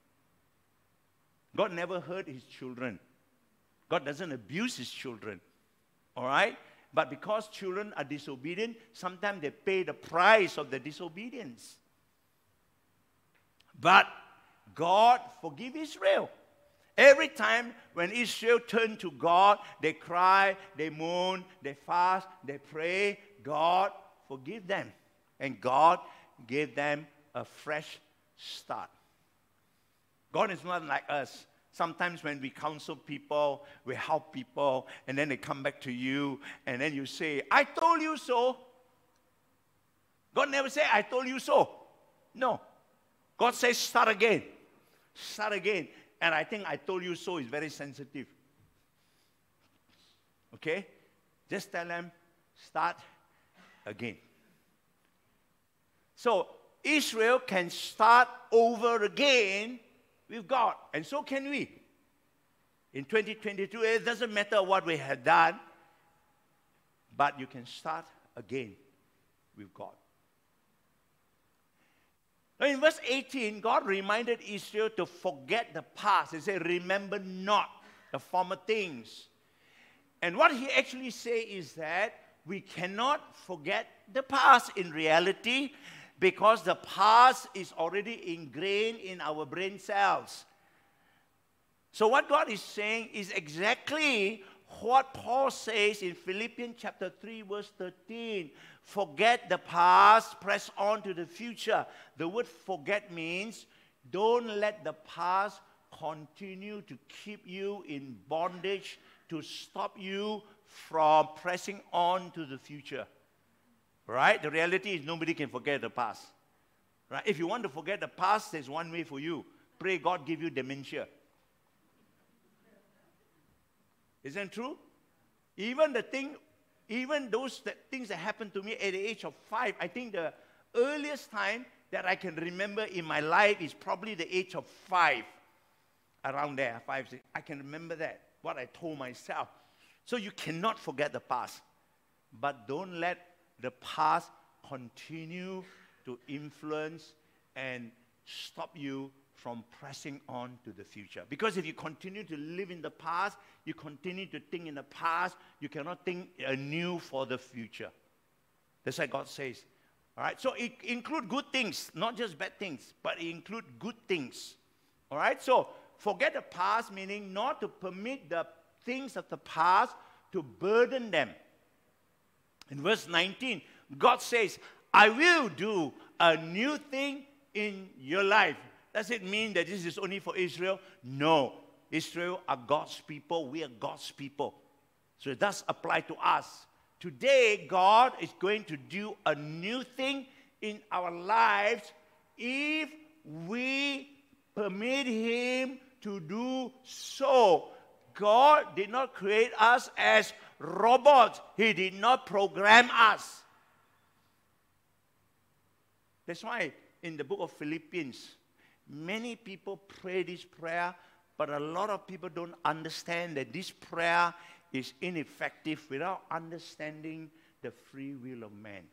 God never hurt His children. God doesn't abuse His children. All right? But because children are disobedient, sometimes they pay the price of the disobedience. But God forgive Israel. Every time when Israel turned to God, they cry, they moan, they fast, they pray, God forgive them. And God gave them a fresh start. God is not like us. Sometimes when we counsel people, we help people, and then they come back to you, and then you say, I told you so. God never said, I told you so. No. God says, start again. Start again. And I think I told you so is very sensitive. Okay? Just tell them, start again. So, Israel can start over again with God. And so can we. In twenty twenty-two, it doesn't matter what we have done, but you can start again with God. Now in verse eighteen, God reminded Israel to forget the past. He said, remember not the former things. And what he actually says is that we cannot forget the past in reality, because the past is already ingrained in our brain cells. So what God is saying is exactly what Paul says in Philippians chapter three, verse thirteen. Forget the past, press on to the future. The word forget means don't let the past continue to keep you in bondage, to stop you from pressing on to the future. Right? The reality is nobody can forget the past. Right? If you want to forget the past, there's one way for you. Pray God give you dementia. Isn't true? Even the thing, even those that, things that happened to me at the age of five, I think the earliest time that I can remember in my life is probably the age of five. Around there, five, six. I can remember that, what I told myself. So you cannot forget the past. But don't let the past continue to influence and stop you from pressing on to the future. Because if you continue to live in the past, you continue to think in the past, you cannot think anew for the future. That's what God says. All right? So it includes good things, not just bad things, but it includes good things. All right? So forget the past, meaning not to permit the things of the past to burden them. In verse nineteen, God says, I will do a new thing in your life. Does it mean that this is only for Israel? No. Israel are God's people. We are God's people. So it does apply to us. Today, God is going to do a new thing in our lives if we permit Him to do so. God did not create us as robots. He did not program us. That's why in the book of Philippians, many people pray this prayer, but a lot of people don't understand that this prayer is ineffective without understanding the free will of man.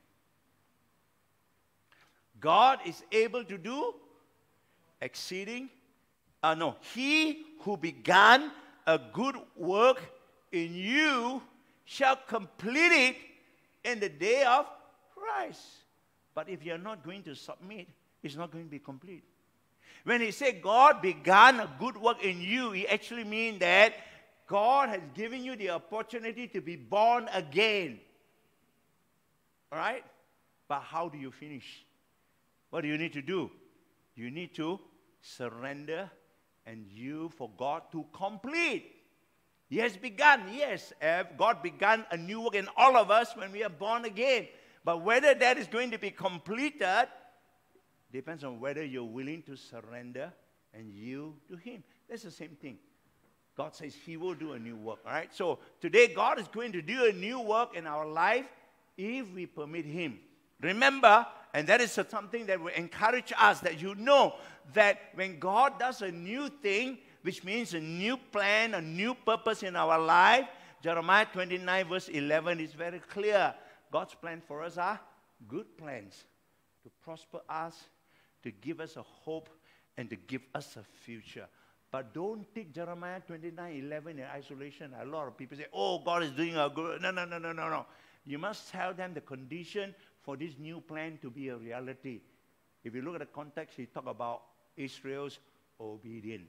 God is able to do exceeding, uh, no, He who began a good work in you shall complete it in the day of Christ. But if you're not going to submit, it's not going to be complete. When he said God began a good work in you, he actually means that God has given you the opportunity to be born again. All right? But how do you finish? What do you need to do? You need to surrender and you for God to complete. He has begun, yes, God began a new work in all of us when we are born again. But whether that is going to be completed depends on whether you're willing to surrender and yield to Him. That's the same thing. God says He will do a new work, all right? So today God is going to do a new work in our life if we permit Him. Remember, and that is something that will encourage us, that you know that when God does a new thing, which means a new plan, a new purpose in our life, Jeremiah twenty-nine verse eleven is very clear. God's plan for us are good plans to prosper us, to give us a hope, and to give us a future. But don't take Jeremiah twenty-nine eleven in isolation. A lot of people say, oh, God is doing a good... No, no, no, no, no, no. You must tell them the condition for this new plan to be a reality. If you look at the context, he talked about Israel's obedience.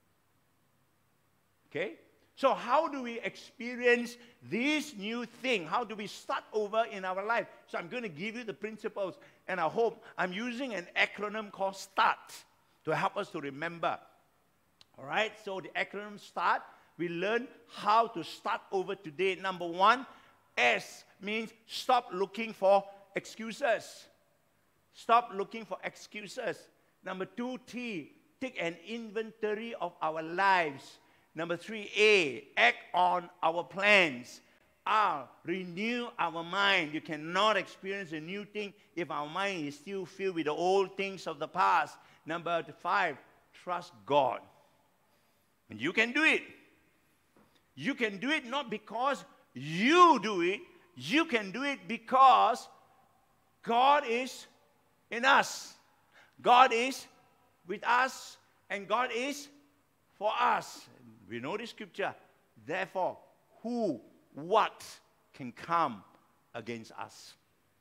Okay? So how do we experience this new thing? How do we start over in our life? So I'm going to give you the principles, and I hope I'm using an acronym called START to help us to remember. All right? So the acronym START, we learn how to start over today. Number one, S means stop looking for excuses. Stop looking for excuses. Number two, T, take an inventory of our lives. Number three, A, act on our plans. R, renew our mind. You cannot experience a new thing if our mind is still filled with the old things of the past. Number five, trust God. And you can do it. You can do it not because you do it. You can do it because God is in us. God is with us, and God is for us. We know the scripture. Therefore, who, what can come against us?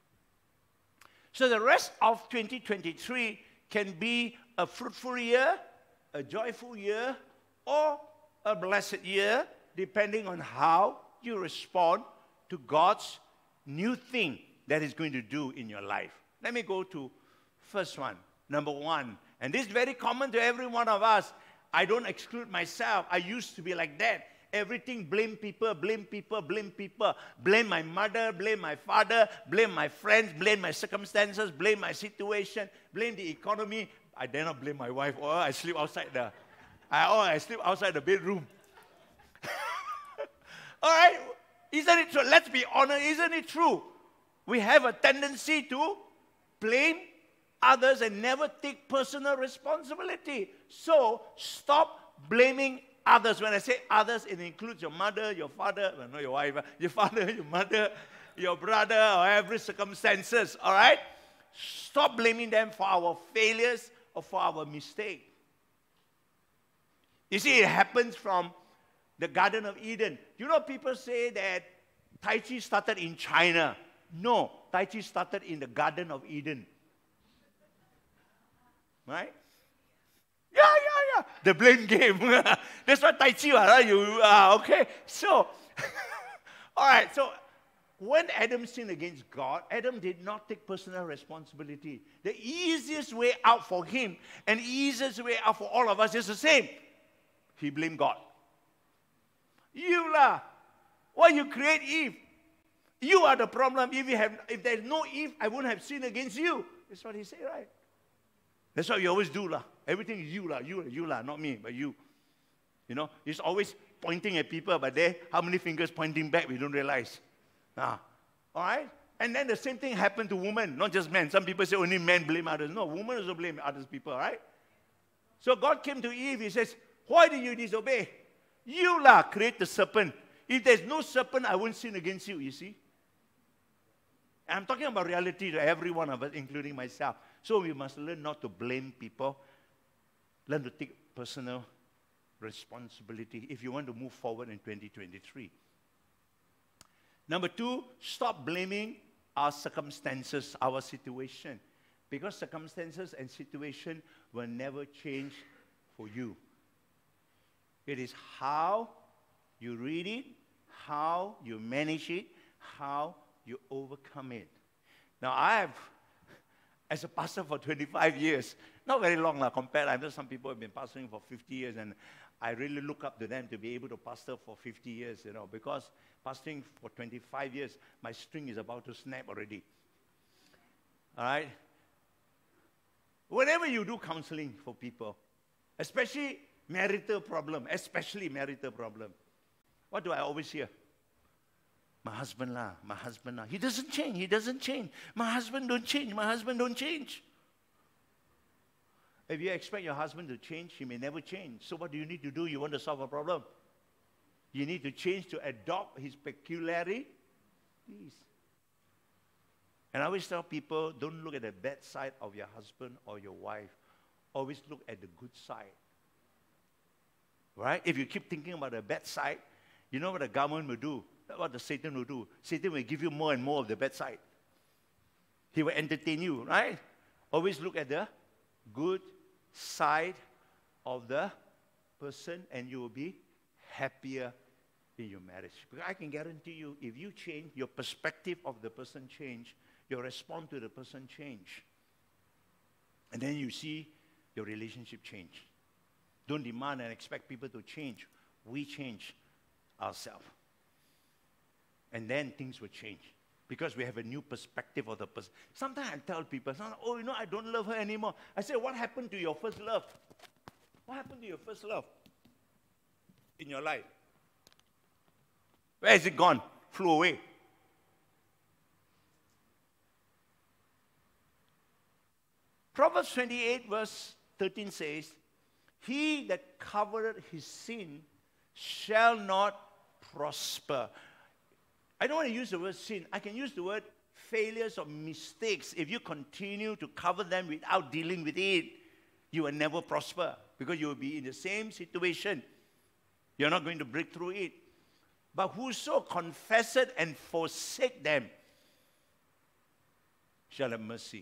So the rest of twenty twenty-three can be a fruitful year, a joyful year, or a blessed year, depending on how you respond to God's new thing that He's going to do in your life. Let me go to first one, number one. And this is very common to every one of us. I don't exclude myself. I used to be like that. Everything, blame people, blame people, blame people. Blame my mother, blame my father, blame my friends, blame my circumstances, blame my situation, blame the economy. I dare not blame my wife. Oh, I sleep outside the, I, oh, I sleep outside the bedroom. All right? Isn't it true? Let's be honest. Isn't it true? We have a tendency to blame others and never take personal responsibility. So stop blaming others. When I say others, it includes your mother, your father, well, not your wife, your father, your mother, your brother, or every circumstances. All right? Stop blaming them for our failures or for our mistake. You see, it happens from the Garden of Eden. You know, people say that Tai Chi started in China. No, Tai Chi started in the Garden of Eden. Right? Yeah, yeah, yeah. the blame game. That's what Tai Chi, right? You, uh, okay? So, all right, so when Adam sinned against God, Adam did not take personal responsibility. The easiest way out for him and easiest way out for all of us is the same. He blamed God. You lah. Why you create Eve? You are the problem. If you have, if there's no Eve, I wouldn't have sinned against you. That's what he said, right? That's what we always do lah. Everything is you lah, you, you lah, not me, but you. You know, it's always pointing at people, but there, how many fingers pointing back, we don't realize. Ah, all right? And then the same thing happened to women, not just men. Some people say only men blame others. No, women also blame others people, right? So God came to Eve, he says, why did you disobey? You lah create the serpent. If there's no serpent, I won't sin against you, you see? I'm talking about reality to every one of us, including myself. So we must learn not to blame people. Learn to take personal responsibility if you want to move forward in twenty twenty-three. Number two, stop blaming our circumstances, our situation. Because circumstances and situation will never change for you. It is how you read it, how you manage it, how you overcome it. Now, I have, as a pastor for twenty-five years, not very long lah, compared, I know some people have been pastoring for fifty years, and I really look up to them to be able to pastor for fifty years, you know, because pastoring for twenty-five years, my string is about to snap already. All right? Whenever you do counseling for people, especially marital problem, especially marital problem, what do I always hear? My husband lah, my husband lah. He doesn't change, he doesn't change. My husband don't change, my husband don't change. If you expect your husband to change, he may never change. So what do you need to do? You want to solve a problem? You need to change to adopt his peculiarities. And I always tell people, don't look at the bad side of your husband or your wife. Always look at the good side. Right? If you keep thinking about the bad side, you know what the government will do? What the Satan will do? Satan will give you more and more of the bad side. He will entertain you, right? Always look at the good side of the person and you will be happier in your marriage. Because I can guarantee you, if you change, your perspective of the person change, your response to the person change. And then you see your relationship change. Don't demand and expect people to change. We change ourselves. And then things will change. Because we have a new perspective of the person. Sometimes I tell people, oh, you know, I don't love her anymore. I say, what happened to your first love? What happened to your first love in your life? Where is it gone? Flew away. Proverbs twenty-eight verse thirteen says, he that covereth his sin shall not prosper. I don't want to use the word sin. I can use the word failures or mistakes. If you continue to cover them without dealing with it, you will never prosper because you will be in the same situation. You're not going to break through it. But whoso confesseth and forsake them shall have mercy.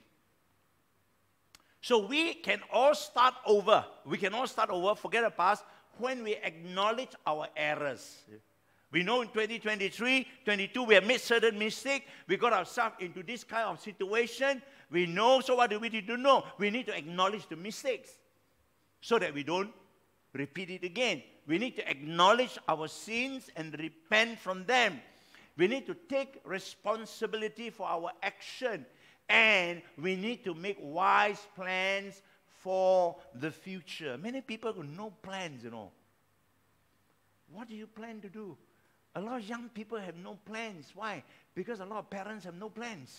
So we can all start over. We can all start over, forget the past, when we acknowledge our errors. We know in twenty twenty-three, twenty-two, we have made certain mistakes. We got ourselves into this kind of situation. We know, so what do we need to know? We need to acknowledge the mistakes so that we don't repeat it again. We need to acknowledge our sins and repent from them. We need to take responsibility for our action. And we need to make wise plans for the future. Many people have no plans, you know. What do you plan to do? A lot of young people have no plans. Why? Because a lot of parents have no plans.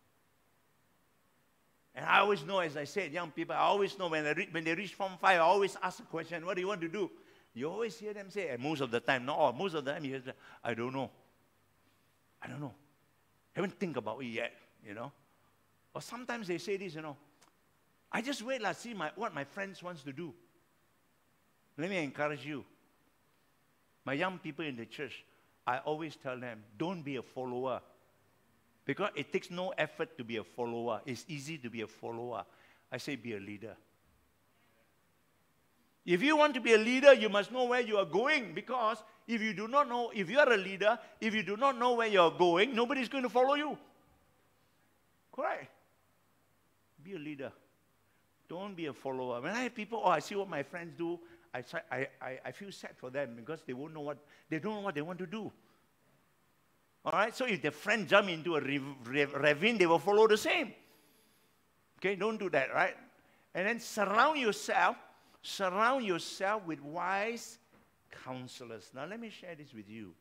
And I always know, as I said, young people, I always know when they, re when they reach Form five, I always ask the question, what do you want to do? You always hear them say, and most of the time, not all, most of the time you hear them, I don't know. I don't know. Haven't think about it yet, you know. Or sometimes they say this, you know, I just wait, let's see my, what my friends wants to do. Let me encourage you. My young people in the church, I always tell them, don't be a follower. Because it takes no effort to be a follower. It's easy to be a follower. I say be a leader. If you want to be a leader, you must know where you are going, because if you do not know, if you are a leader, if you do not know where you are going, nobody's going to follow you. Correct? Be a leader. Don't be a follower. When I have people, oh, I see what my friends do, I, try, I, I, I feel sad for them because they won't know what, they don't know what they want to do. All right? So if their friend jump into a ravine, they will follow the same. Okay? Don't do that, right? And then surround yourself, surround yourself with wise counselors. Now, let me share this with you.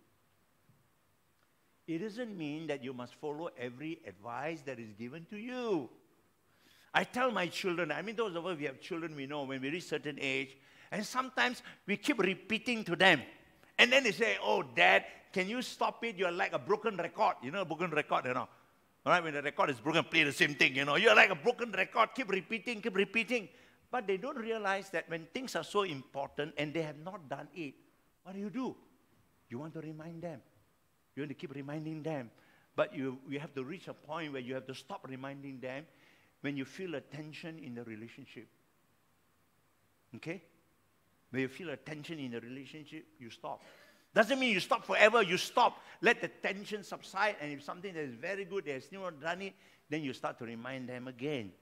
It doesn't mean that you must follow every advice that is given to you. I tell my children, I mean, those of us who have children, we know when we reach a certain age, and sometimes we keep repeating to them. And then they say, oh, Dad, can you stop it? You're like a broken record. You know, a broken record, you know. All right, when the record is broken, play the same thing, you know. You're like a broken record, keep repeating, keep repeating. But they don't realize that when things are so important and they have not done it, what do you do? You want to remind them. You want to keep reminding them. But you, you have to reach a point where you have to stop reminding them when you feel a tension in the relationship. Okay? When you feel a tension in the relationship, you stop. Doesn't mean you stop forever, you stop. Let the tension subside, and if something that is very good, they have still not done it, then you start to remind them again.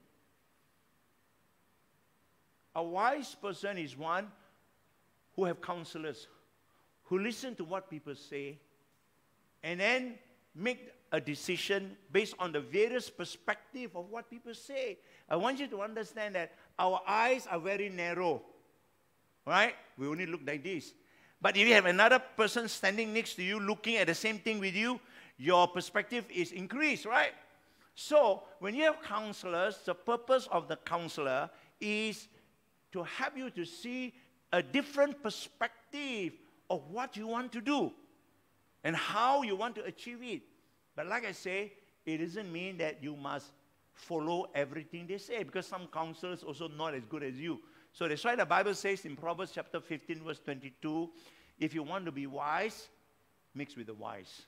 A wise person is one who have counselors, who listen to what people say, and then make a decision based on the various perspective of what people say. I want you to understand that our eyes are very narrow, right? We only look like this. But if you have another person standing next to you looking at the same thing with you, your perspective is increased, right? So, when you have counselors, the purpose of the counselor is to help you to see a different perspective of what you want to do and how you want to achieve it. But like I say, it doesn't mean that you must follow everything they say, because some counselors also not as good as you. So that's why the Bible says in Proverbs chapter fifteen, verse twenty-two, if you want to be wise, mix with the wise.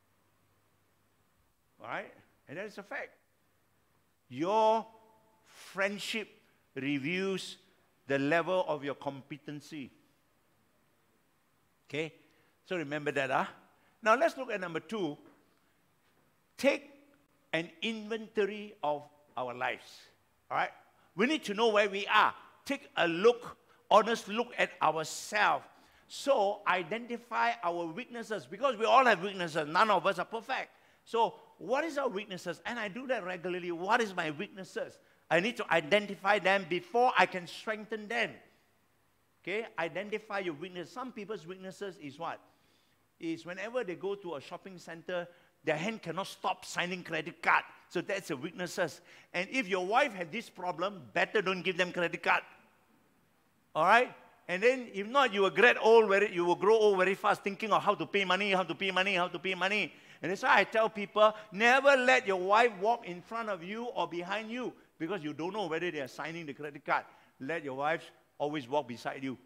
All right? And that is a fact. Your friendship reveals the level of your competency. Okay? So remember that, huh? Now let's look at number two. Take an inventory of our lives. All right? We need to know where we are. Take a look, honest look at ourselves. So identify our weaknesses, because we all have weaknesses. None of us are perfect. So what is our weaknesses? And I do that regularly. What is my weaknesses? I need to identify them before I can strengthen them. Okay? Identify your weakness. Some people's weaknesses is what? Is whenever they go to a shopping center, their hand cannot stop signing credit card. So that's the weaknesses. And if your wife has this problem, better don't give them credit card. All right? And then if not, you will get old, very, you will grow old very fast thinking of how to pay money, how to pay money, how to pay money. And that's why I tell people, never let your wife walk in front of you or behind you, because you don't know whether they are signing the credit card. Let your wife always walk beside you.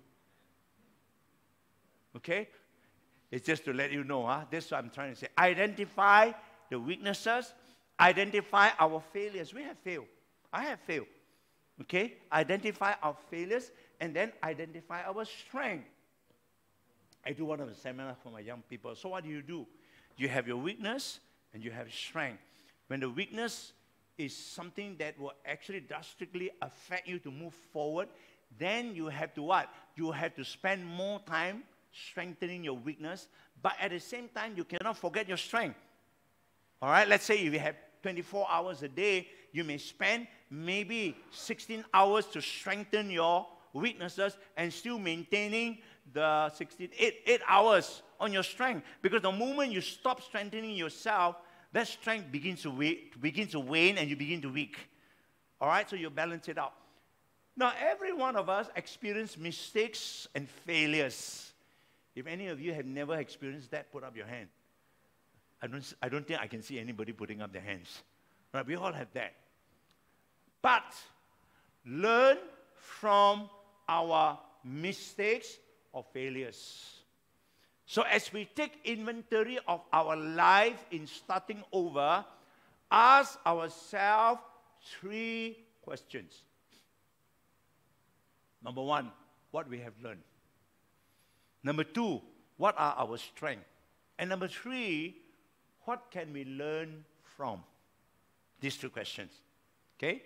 Okay? It's just to let you know. Huh? That's what I'm trying to say. Identify the weaknesses. Identify our failures. We have failed. I have failed. Okay? Identify our failures, and then identify our strength. I do one of the seminars for my young people. So what do you do? You have your weakness, and you have strength. When the weakness is something that will actually drastically affect you to move forward, then you have to what? You have to spend more time strengthening your weakness, but at the same time, you cannot forget your strength. All right? Let's say if you have twenty-four hours a day, you may spend maybe sixteen hours to strengthen your weaknesses and still maintaining the sixteen, eight, eight hours on your strength. Because the moment you stop strengthening yourself, that strength begins to, wane, begins to wane and you begin to weak. All right? So you balance it out. Now, every one of us experience mistakes and failures. If any of you have never experienced that, put up your hand. I don't, I don't think I can see anybody putting up their hands. Right? We all have that. But learn from our mistakes or failures. So as we take inventory of our life in starting over, ask ourselves three questions. Number one, what we have learned? Number two, what are our strengths? And number three, what can we learn from? These two questions. Okay?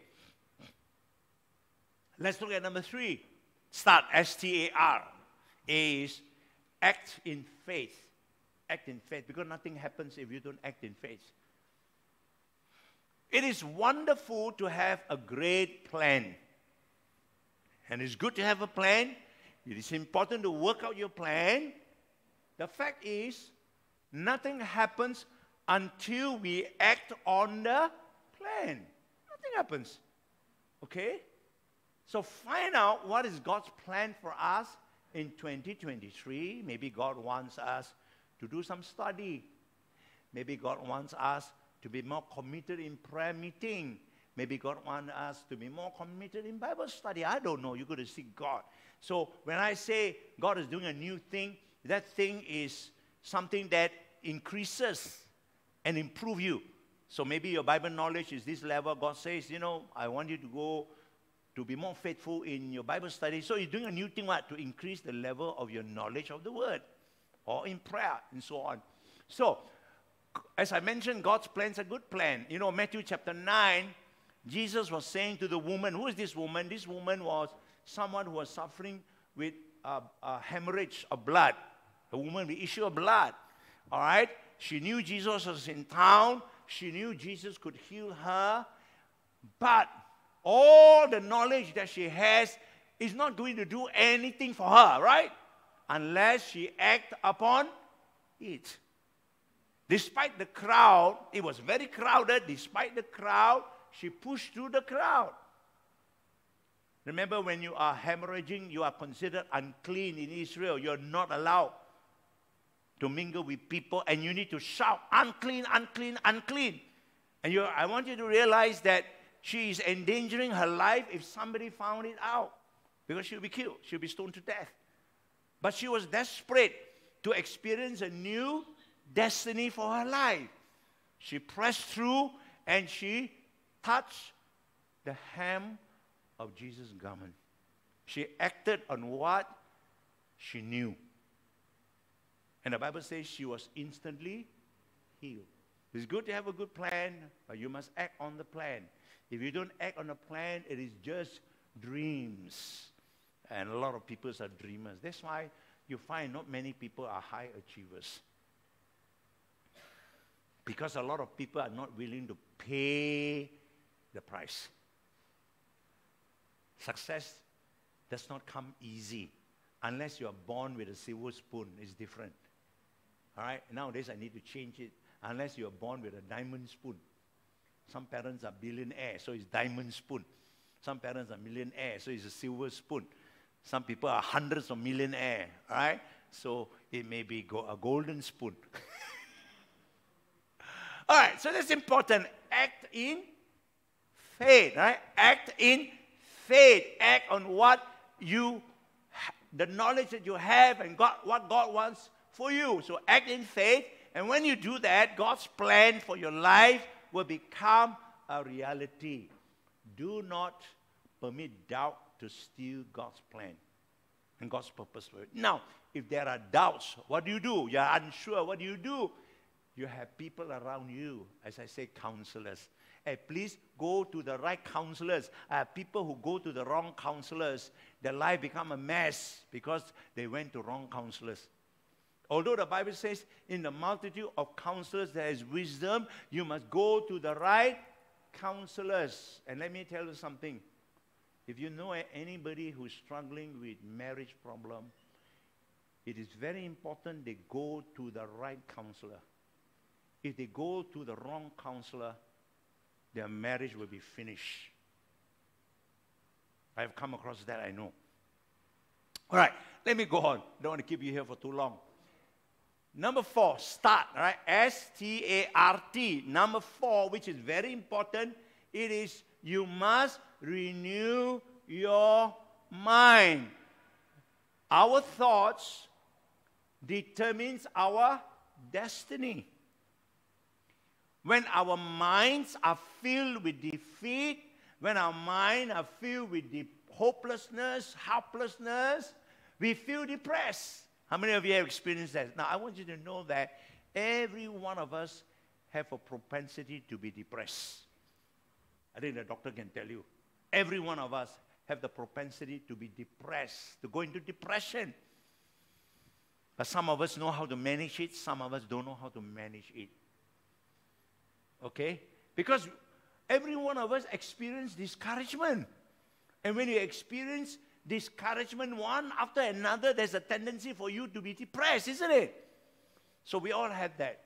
Let's look at number three. Start, S T A R. A is act in faith. Act in faith, because nothing happens if you don't act in faith. It is wonderful to have a great plan. And it's good to have a plan. It is important to work out your plan. The fact is, nothing happens until we act on the plan. Nothing happens. Okay? So find out what is God's plan for us in twenty twenty-three. Maybe God wants us to do some study. Maybe God wants us to be more committed in prayer meeting. Maybe God wants us to be more committed in Bible study. I don't know. You've got to seek God. So when I say God is doing a new thing, that thing is something that increases and improves you. So maybe your Bible knowledge is this level. God says, you know, I want you to go to be more faithful in your Bible study. So you're doing a new thing, what? To increase the level of your knowledge of the Word, or in prayer, and so on. So, as I mentioned, God's plan is a good plan. You know, Matthew chapter nine, Jesus was saying to the woman, who is this woman? This woman was someone who was suffering with a, a hemorrhage of blood. A woman with issue of blood. All right? She knew Jesus was in town. She knew Jesus could heal her. But all the knowledge that she has is not going to do anything for her, right? Unless she acts upon it. Despite the crowd, it was very crowded. Despite the crowd, she pushed through the crowd. Remember, when you are hemorrhaging, you are considered unclean in Israel. You're not allowed to mingle with people, and you need to shout, unclean, unclean, unclean. And you, I want you to realize that she is endangering her life if somebody found it out, because she'll be killed. She'll be stoned to death. But she was desperate to experience a new destiny for her life. She pressed through and she touched the hem of Jesus' garment. She acted on what she knew. And the Bible says she was instantly healed. It's good to have a good plan, but you must act on the plan. If you don't act on the plan, it is just dreams. And a lot of people are dreamers. That's why you find not many people are high achievers. Because a lot of people are not willing to pay the price. Success does not come easy unless you are born with a silver spoon. It's different. All right? Nowadays, I need to change it. Unless you are born with a diamond spoon. Some parents are billionaires, so it's diamond spoon. Some parents are millionaires, so it's a silver spoon. Some people are hundreds of millionaires, all right? So it may be go a golden spoon. All right, so that's important. Act in faith, right? Act in faith. Act on what you, the knowledge that you have and God, what God wants for you. So act in faith. And when you do that, God's plan for your life will become a reality. Do not permit doubt to steal God's plan and God's purpose for it. Now, if there are doubts, what do you do? You are unsure, what do you do? You have people around you, as I say, counselors. Hey, please go to the right counselors. Uh, people who go to the wrong counselors, their life become a mess because they went to wrong counselors. Although the Bible says, in the multitude of counselors there is wisdom, you must go to the right counselors. And let me tell you something. If you know anybody who's struggling with marriage problem, it is very important they go to the right counselor. If they go to the wrong counselor, their marriage will be finished. I've come across that, I know. All right, let me go on. Don't want to keep you here for too long. Number four, start, all right? S T A R T. Number four, which is very important, it is you must renew your mind. Our thoughts determines our destiny. When our minds are filled with defeat, when our minds are filled with de- hopelessness, helplessness, we feel depressed. How many of you have experienced that? Now, I want you to know that every one of us have a propensity to be depressed. I think the doctor can tell you. Every one of us have the propensity to be depressed, to go into depression. But some of us know how to manage it. Some of us don't know how to manage it. Okay? Because every one of us experience discouragement. And when you experience discouragement one after another, there's a tendency for you to be depressed, isn't it? So we all have that.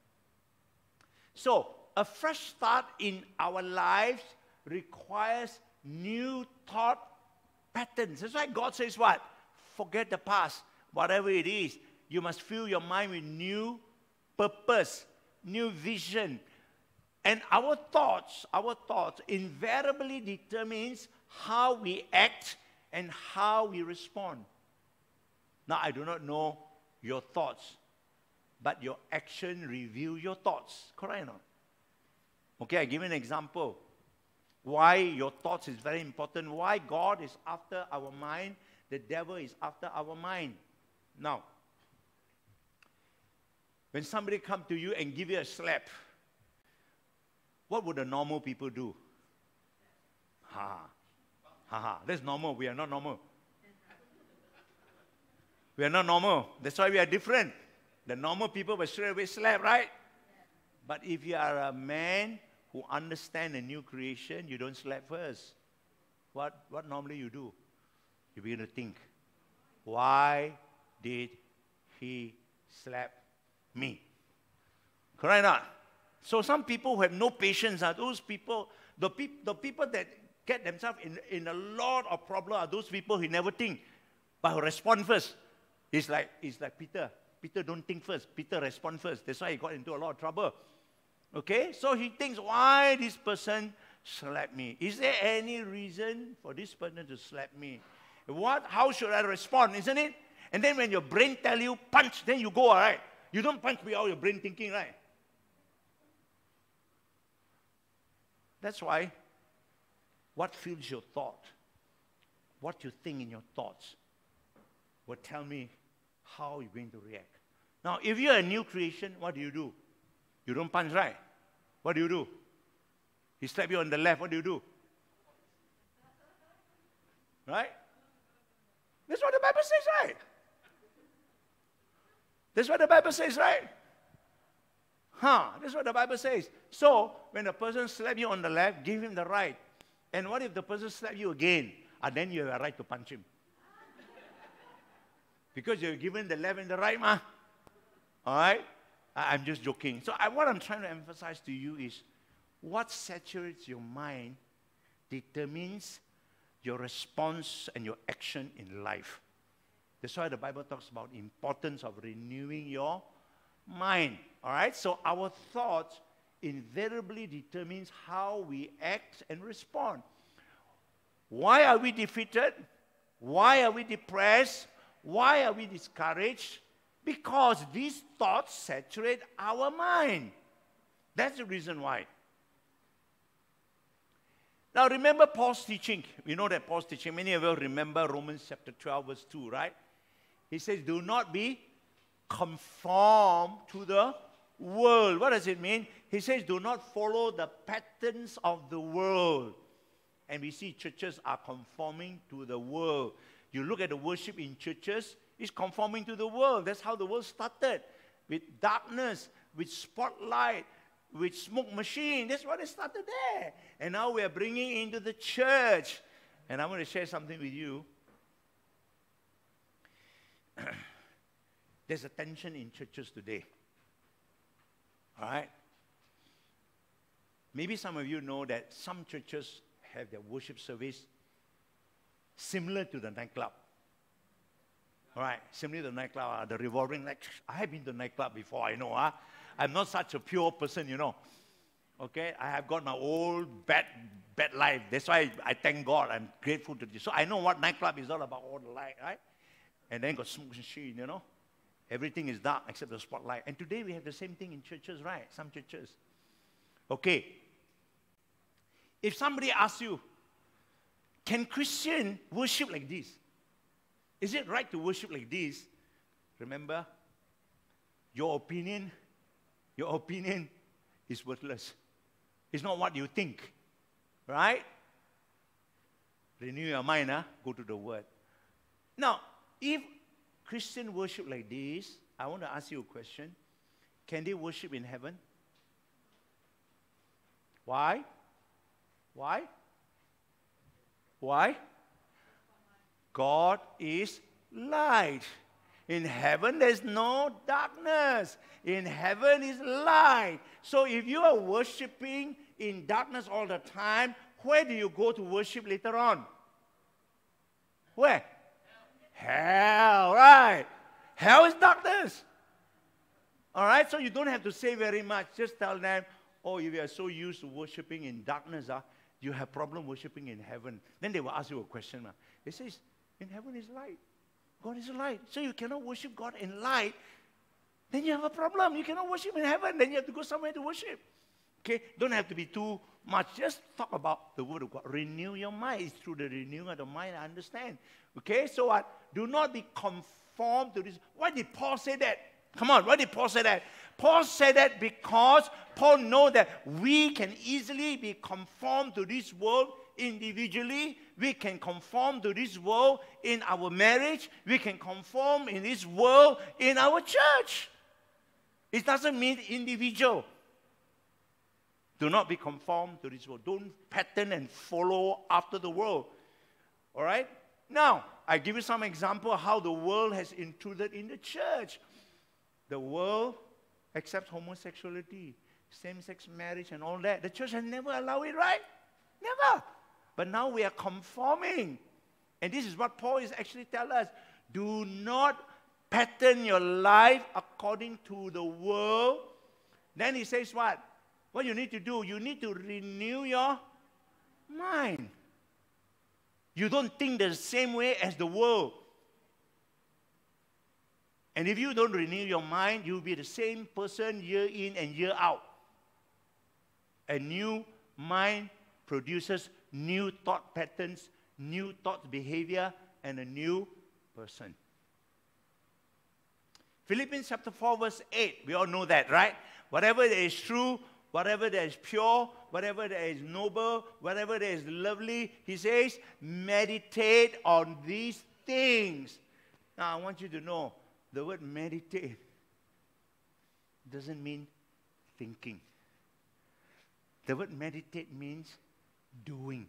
So, a fresh start in our lives requires new thought patterns. That's why God says what? Forget the past. Whatever it is, you must fill your mind with new purpose, new vision. And our thoughts, our thoughts invariably determines how we act and how we respond. Now, I do not know your thoughts, but your action reveal your thoughts. Correct or not? Okay, I give you an example. Why your thoughts is very important. Why God is after our mind, the devil is after our mind. Now, when somebody come to you and give you a slap, what would the normal people do? Ha ha ha. That's normal. We are not normal. We are not normal. That's why we are different. The normal people will straight away slap, right? But if you are a man who understands a new creation, you don't slap first. What, what normally you do? You begin to think, why did he slap me? Correct or not? So some people who have no patience are those people, the, peop, the people that get themselves in, in a lot of problems are those people who never think, but who respond first. It's like, it's like Peter. Peter don't think first. Peter respond first. That's why he got into a lot of trouble. Okay? So he thinks, why this person slapped me? Is there any reason for this person to slap me? What? How should I respond? Isn't it? And then when your brain tell you, punch, then you go, all right? You don't punch without your brain thinking, right? That's why what fills your thought, what you think in your thoughts, will tell me how you're going to react. Now, if you're a new creation, what do you do? You don't punch, right? What do you do? He slaps you on the left, what do you do? Right? That's what the Bible says, right? That's what the Bible says, right? Huh, that's what the Bible says. So, when a person slaps you on the left, give him the right. And what if the person slaps you again? And then you have a right to punch him. Because you're given the left and the right, ma. All right? I'm just joking. So I, what I'm trying to emphasize to you is what saturates your mind determines your response and your action in life. That's why the Bible talks about the importance of renewing your mind. All right? So our thoughts invariably determines how we act and respond. Why are we defeated? Why are we depressed? Why are we discouraged? Because these thoughts saturate our mind. That's the reason why. Now remember Paul's teaching. We know that Paul's teaching. Many of you remember Romans chapter twelve verse two, right? He says, do not be conformed to the world. What does it mean? He says, do not follow the patterns of the world. And we see churches are conforming to the world. You look at the worship in churches, it's conforming to the world. That's how the world started. With darkness, with spotlight, with smoke machine. That's what it started there. And now we are bringing into the church. And I want to share something with you. There's a tension in churches today. All right? Maybe some of you know that some churches have their worship service similar to the nightclub. All right, similar to the nightclub, uh, the revolving night. I have been to the nightclub before, I know. Huh? I'm not such a pure person, you know. Okay, I have got my old bad, bad life. That's why I thank God. I'm grateful to this. So I know what nightclub is all about, all the light, right? And then got smoke machine, you know. Everything is dark except the spotlight. And today we have the same thing in churches, right? Some churches. Okay. If somebody asks you, can Christian worship like this? Is it right to worship like this? Remember, your opinion, your opinion is worthless. It's not what you think, right? Renew your mind, huh? Go to the Word. Now, if Christian worship like this, I want to ask you a question. Can they worship in heaven? Why? Why? Why? God is light. In heaven, there's no darkness. In heaven is light. So if you are worshiping in darkness all the time, where do you go to worship later on? Where? Hell, right. Hell is darkness. All right, so you don't have to say very much. Just tell them, oh, if you are so used to worshiping in darkness, uh, you have problem worshiping in heaven. Then they will ask you a question. Uh. They say, in heaven is light. God is light. So you cannot worship God in light. Then you have a problem. You cannot worship in heaven. Then you have to go somewhere to worship. Okay, don't have to be too much. Just talk about the Word of God. Renew your mind. It's through the renewing of the mind I understand. Okay, so what? Do not be conformed to this. Why did Paul say that? Come on, why did Paul say that? Paul said that because Paul knows that we can easily be conformed to this world individually. We can conform to this world in our marriage. We can conform in this world in our church. It doesn't mean individual. Do not be conformed to this world. Don't pattern and follow after the world. All right? Now, I give you some example of how the world has intruded in the church. The world accepts homosexuality, same-sex marriage and all that. The church has never allowed it, right? Never. But now we are conforming. And this is what Paul is actually telling us. Do not pattern your life according to the world. Then he says what? What you need to do, you need to renew your mind. You don't think the same way as the world. And if you don't renew your mind, you'll be the same person year in and year out. A new mind produces new thought patterns, new thought behavior, and a new person. Philippians chapter four, verse eight. We all know that, right? Whatever that is true, whatever that is pure, whatever that is noble, whatever that is lovely, he says, meditate on these things. Now, I want you to know, the word meditate doesn't mean thinking. The word meditate means doing.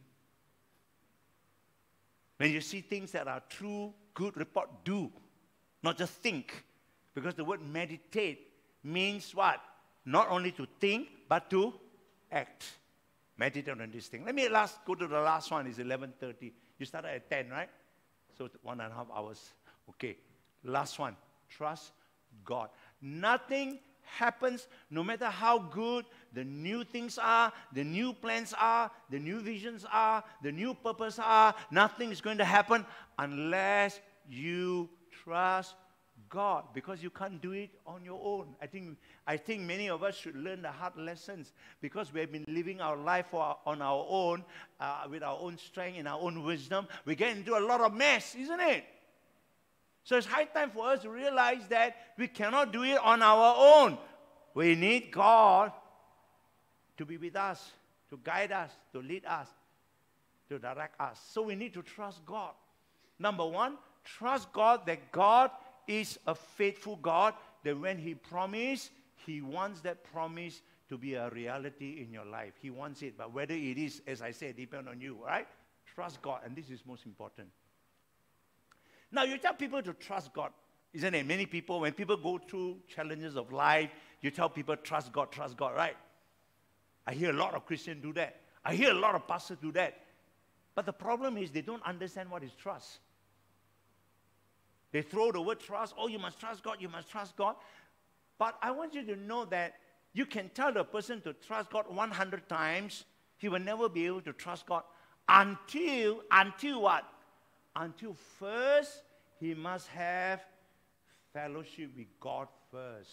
When you see things that are true, good report, do. Not just think. Because the word meditate means what? Not only to think, but to act. Meditate on this thing. Let me last go to the last one. It's eleven thirty. You started at ten, right? So one and a half hours. Okay. Last one. Trust God. Nothing happens, no matter how good the new things are, the new plans are, the new visions are, the new purpose are. Nothing is going to happen unless you trust God, because you can't do it on your own. I think, I think many of us should learn the hard lessons, because we have been living our life for our, on our own, uh, with our own strength and our own wisdom. We get into a lot of mess, isn't it? So it's high time for us to realize that we cannot do it on our own. We need God to be with us, to guide us, to lead us, to direct us. So we need to trust God. Number one, trust God that God is a faithful God, that when He promised, He wants that promise to be a reality in your life. He wants it, but whether it is, as I said, depends on you, right? Trust God, and this is most important. Now, you tell people to trust God, isn't it? Many people, when people go through challenges of life, you tell people, trust God, trust God, right? I hear a lot of Christians do that. I hear a lot of pastors do that. But the problem is they don't understand what is trust. They throw the word trust. Oh, you must trust God, you must trust God. But I want you to know that you can tell the person to trust God one hundred times, he will never be able to trust God until, until what? Until first, he must have fellowship with God first.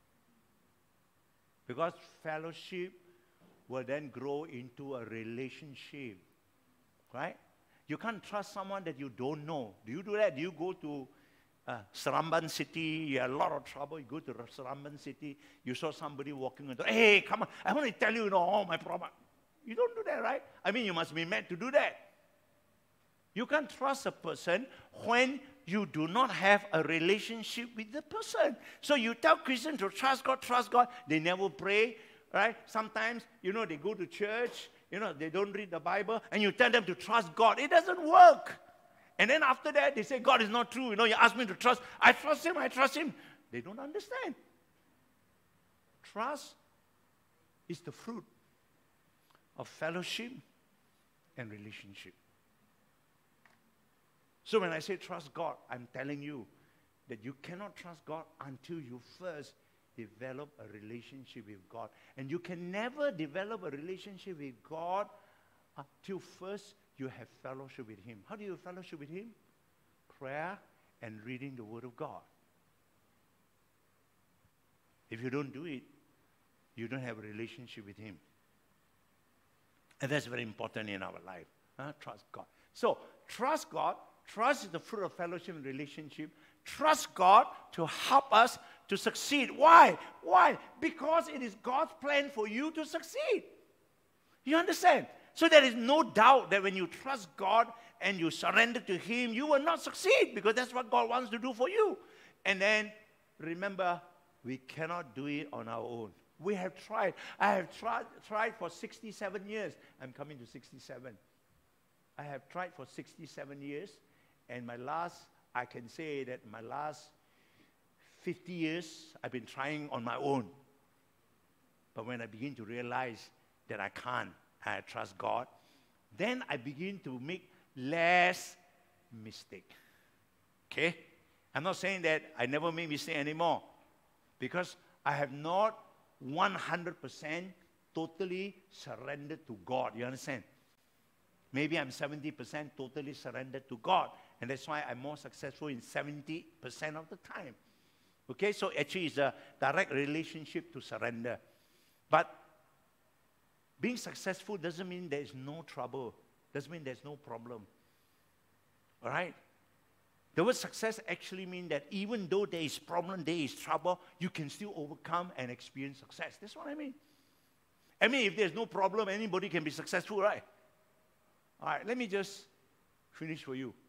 Because fellowship will then grow into a relationship. Right? You can't trust someone that you don't know. Do you do that? Do you go to uh, Seremban city, you have a lot of trouble, you go to Seremban city, you saw somebody walking and hey, come on, I want to tell you, you know, all my problem. You don't do that, right? I mean, you must be mad to do that. You can't trust a person when you do not have a relationship with the person. So you tell Christians to trust God, trust God. They never pray, right? Sometimes, you know, they go to church, you know, they don't read the Bible, and you tell them to trust God. It doesn't work. And then after that, they say, God is not true. You know, you ask me to trust. I trust him, I trust him. They don't understand. Trust is the fruit of fellowship and relationship. So when I say trust God, I'm telling you that you cannot trust God until you first develop a relationship with God. And you can never develop a relationship with God until first you have fellowship with him. How do you have fellowship with him? Prayer and reading the Word of God. If you don't do it, you don't have a relationship with him. And that's very important in our life. Huh? Trust God. So, trust God. Trust is the fruit of fellowship and relationship. Trust God to help us to succeed. Why? Why? Because it is God's plan for you to succeed. You understand? So there is no doubt that when you trust God and you surrender to him, you will not succeed because that's what God wants to do for you. And then, remember, we cannot do it on our own. We have tried. I have tried, tried for sixty-seven years. I'm coming to sixty-seven. I have tried for sixty-seven years. And my last, I can say that my last fifty years, I've been trying on my own. But when I begin to realize that I can't, I trust God, then I begin to make less mistake. Okay? I'm not saying that I never make mistake anymore. Because I have not one hundred percent totally surrendered to God. You understand? Maybe I'm seventy percent totally surrendered to God. And that's why I'm more successful in seventy percent of the time. Okay, so actually it's a direct relationship to surrender. But being successful doesn't mean there is no trouble. Doesn't mean there's no problem. All right? The word success actually means that even though there is problem, there is trouble, you can still overcome and experience success. That's what I mean. I mean, if there's no problem, anybody can be successful, right? All right, let me just finish for you.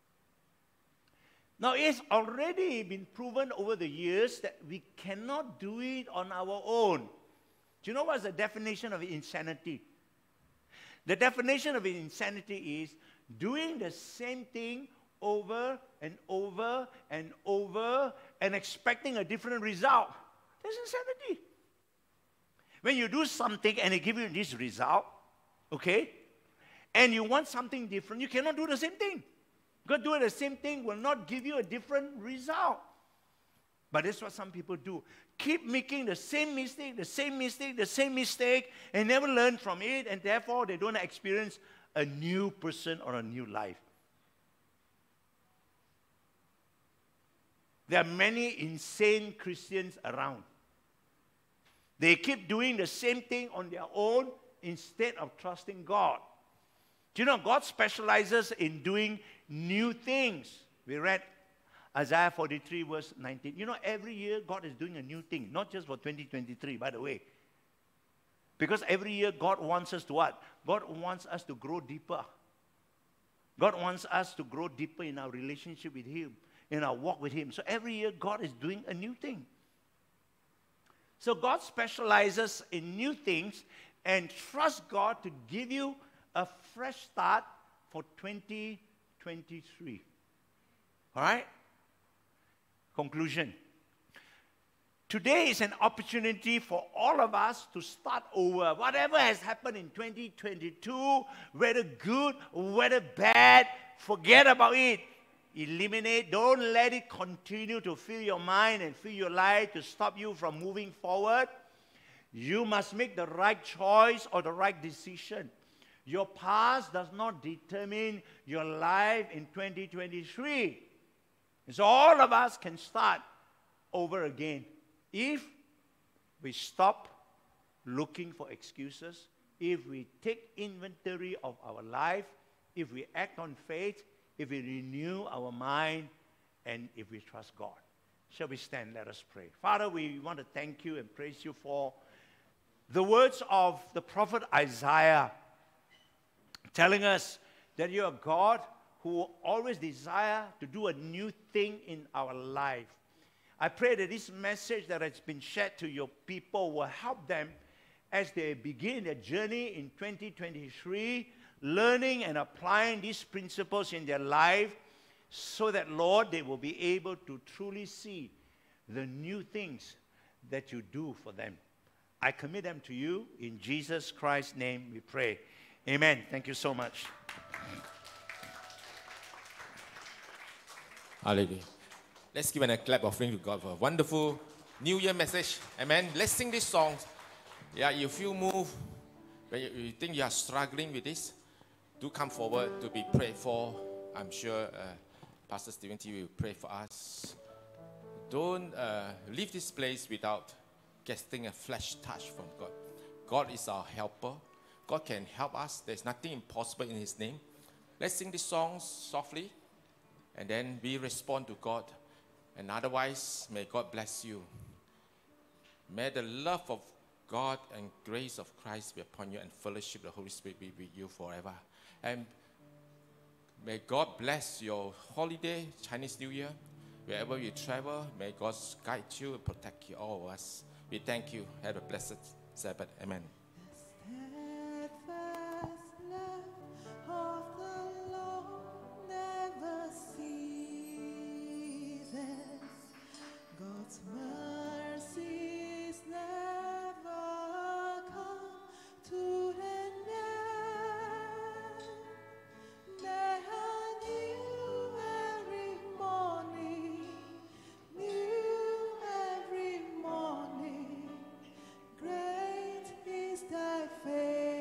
Now, it's already been proven over the years that we cannot do it on our own. Do you know what's the definition of insanity? The definition of insanity is doing the same thing over and over and over and expecting a different result. That's insanity. When you do something and they give you this result, okay, and you want something different, you cannot do the same thing. Because doing the same thing will not give you a different result. But that's what some people do. Keep making the same mistake, the same mistake, the same mistake, and never learn from it, and therefore they don't experience a new person or a new life. There are many insane Christians around. They keep doing the same thing on their own instead of trusting God. Do you know, God specializes in doing new things. We read Isaiah forty-three, verse nineteen. You know, every year God is doing a new thing, not just for twenty twenty-three, by the way. Because every year God wants us to what? God wants us to grow deeper. God wants us to grow deeper in our relationship with Him, in our walk with Him. So every year God is doing a new thing. So God specializes in new things, and trust God to give you a fresh start for twenty twenty-three. All right? Conclusion. Today is an opportunity for all of us to start over. Whatever has happened in twenty twenty-two, whether good, whether bad, forget about it. Eliminate. Don't let it continue to fill your mind and fill your life to stop you from moving forward. You must make the right choice or the right decision. Your past does not determine your life in twenty twenty-three. So all of us can start over again if we stop looking for excuses, if we take inventory of our life if we act on faith, if we renew our mind, and if we trust God. Shall we stand? Let us pray. Father, we want to thank you and praise you for the words of the prophet Isaiah, telling us that you are God who always desire to do a new thing in our life. I pray that this message that has been shared to your people will help them as they begin their journey in twenty twenty-three, learning and applying these principles in their life, so that, Lord, they will be able to truly see the new things that you do for them. I commit them to you. In Jesus Christ's name we pray. Amen. Thank you so much. Hallelujah. Let's give a clap offering to God for a wonderful New Year message. Amen. Let's sing this song. Yeah, if you move, when you, you think you are struggling with this, do come forward to be prayed for. I'm sure uh, Pastor Stephen T will pray for us. Don't uh, leave this place without getting a flesh touch from God. God is our helper. God can help us. There's nothing impossible in His name. Let's sing this song softly, and then we respond to God. And otherwise, may God bless you. May the love of God and grace of Christ be upon you, and fellowship of the Holy Spirit be with you forever. And may God bless your holiday, Chinese New Year. Wherever you travel, may God guide you and protect you, all of us. We thank you. Have a blessed Sabbath. Amen. God's mercies never come to an end. They are new every morning, new every morning. Great is thy faithfulness.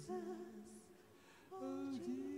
Oh, Jesus.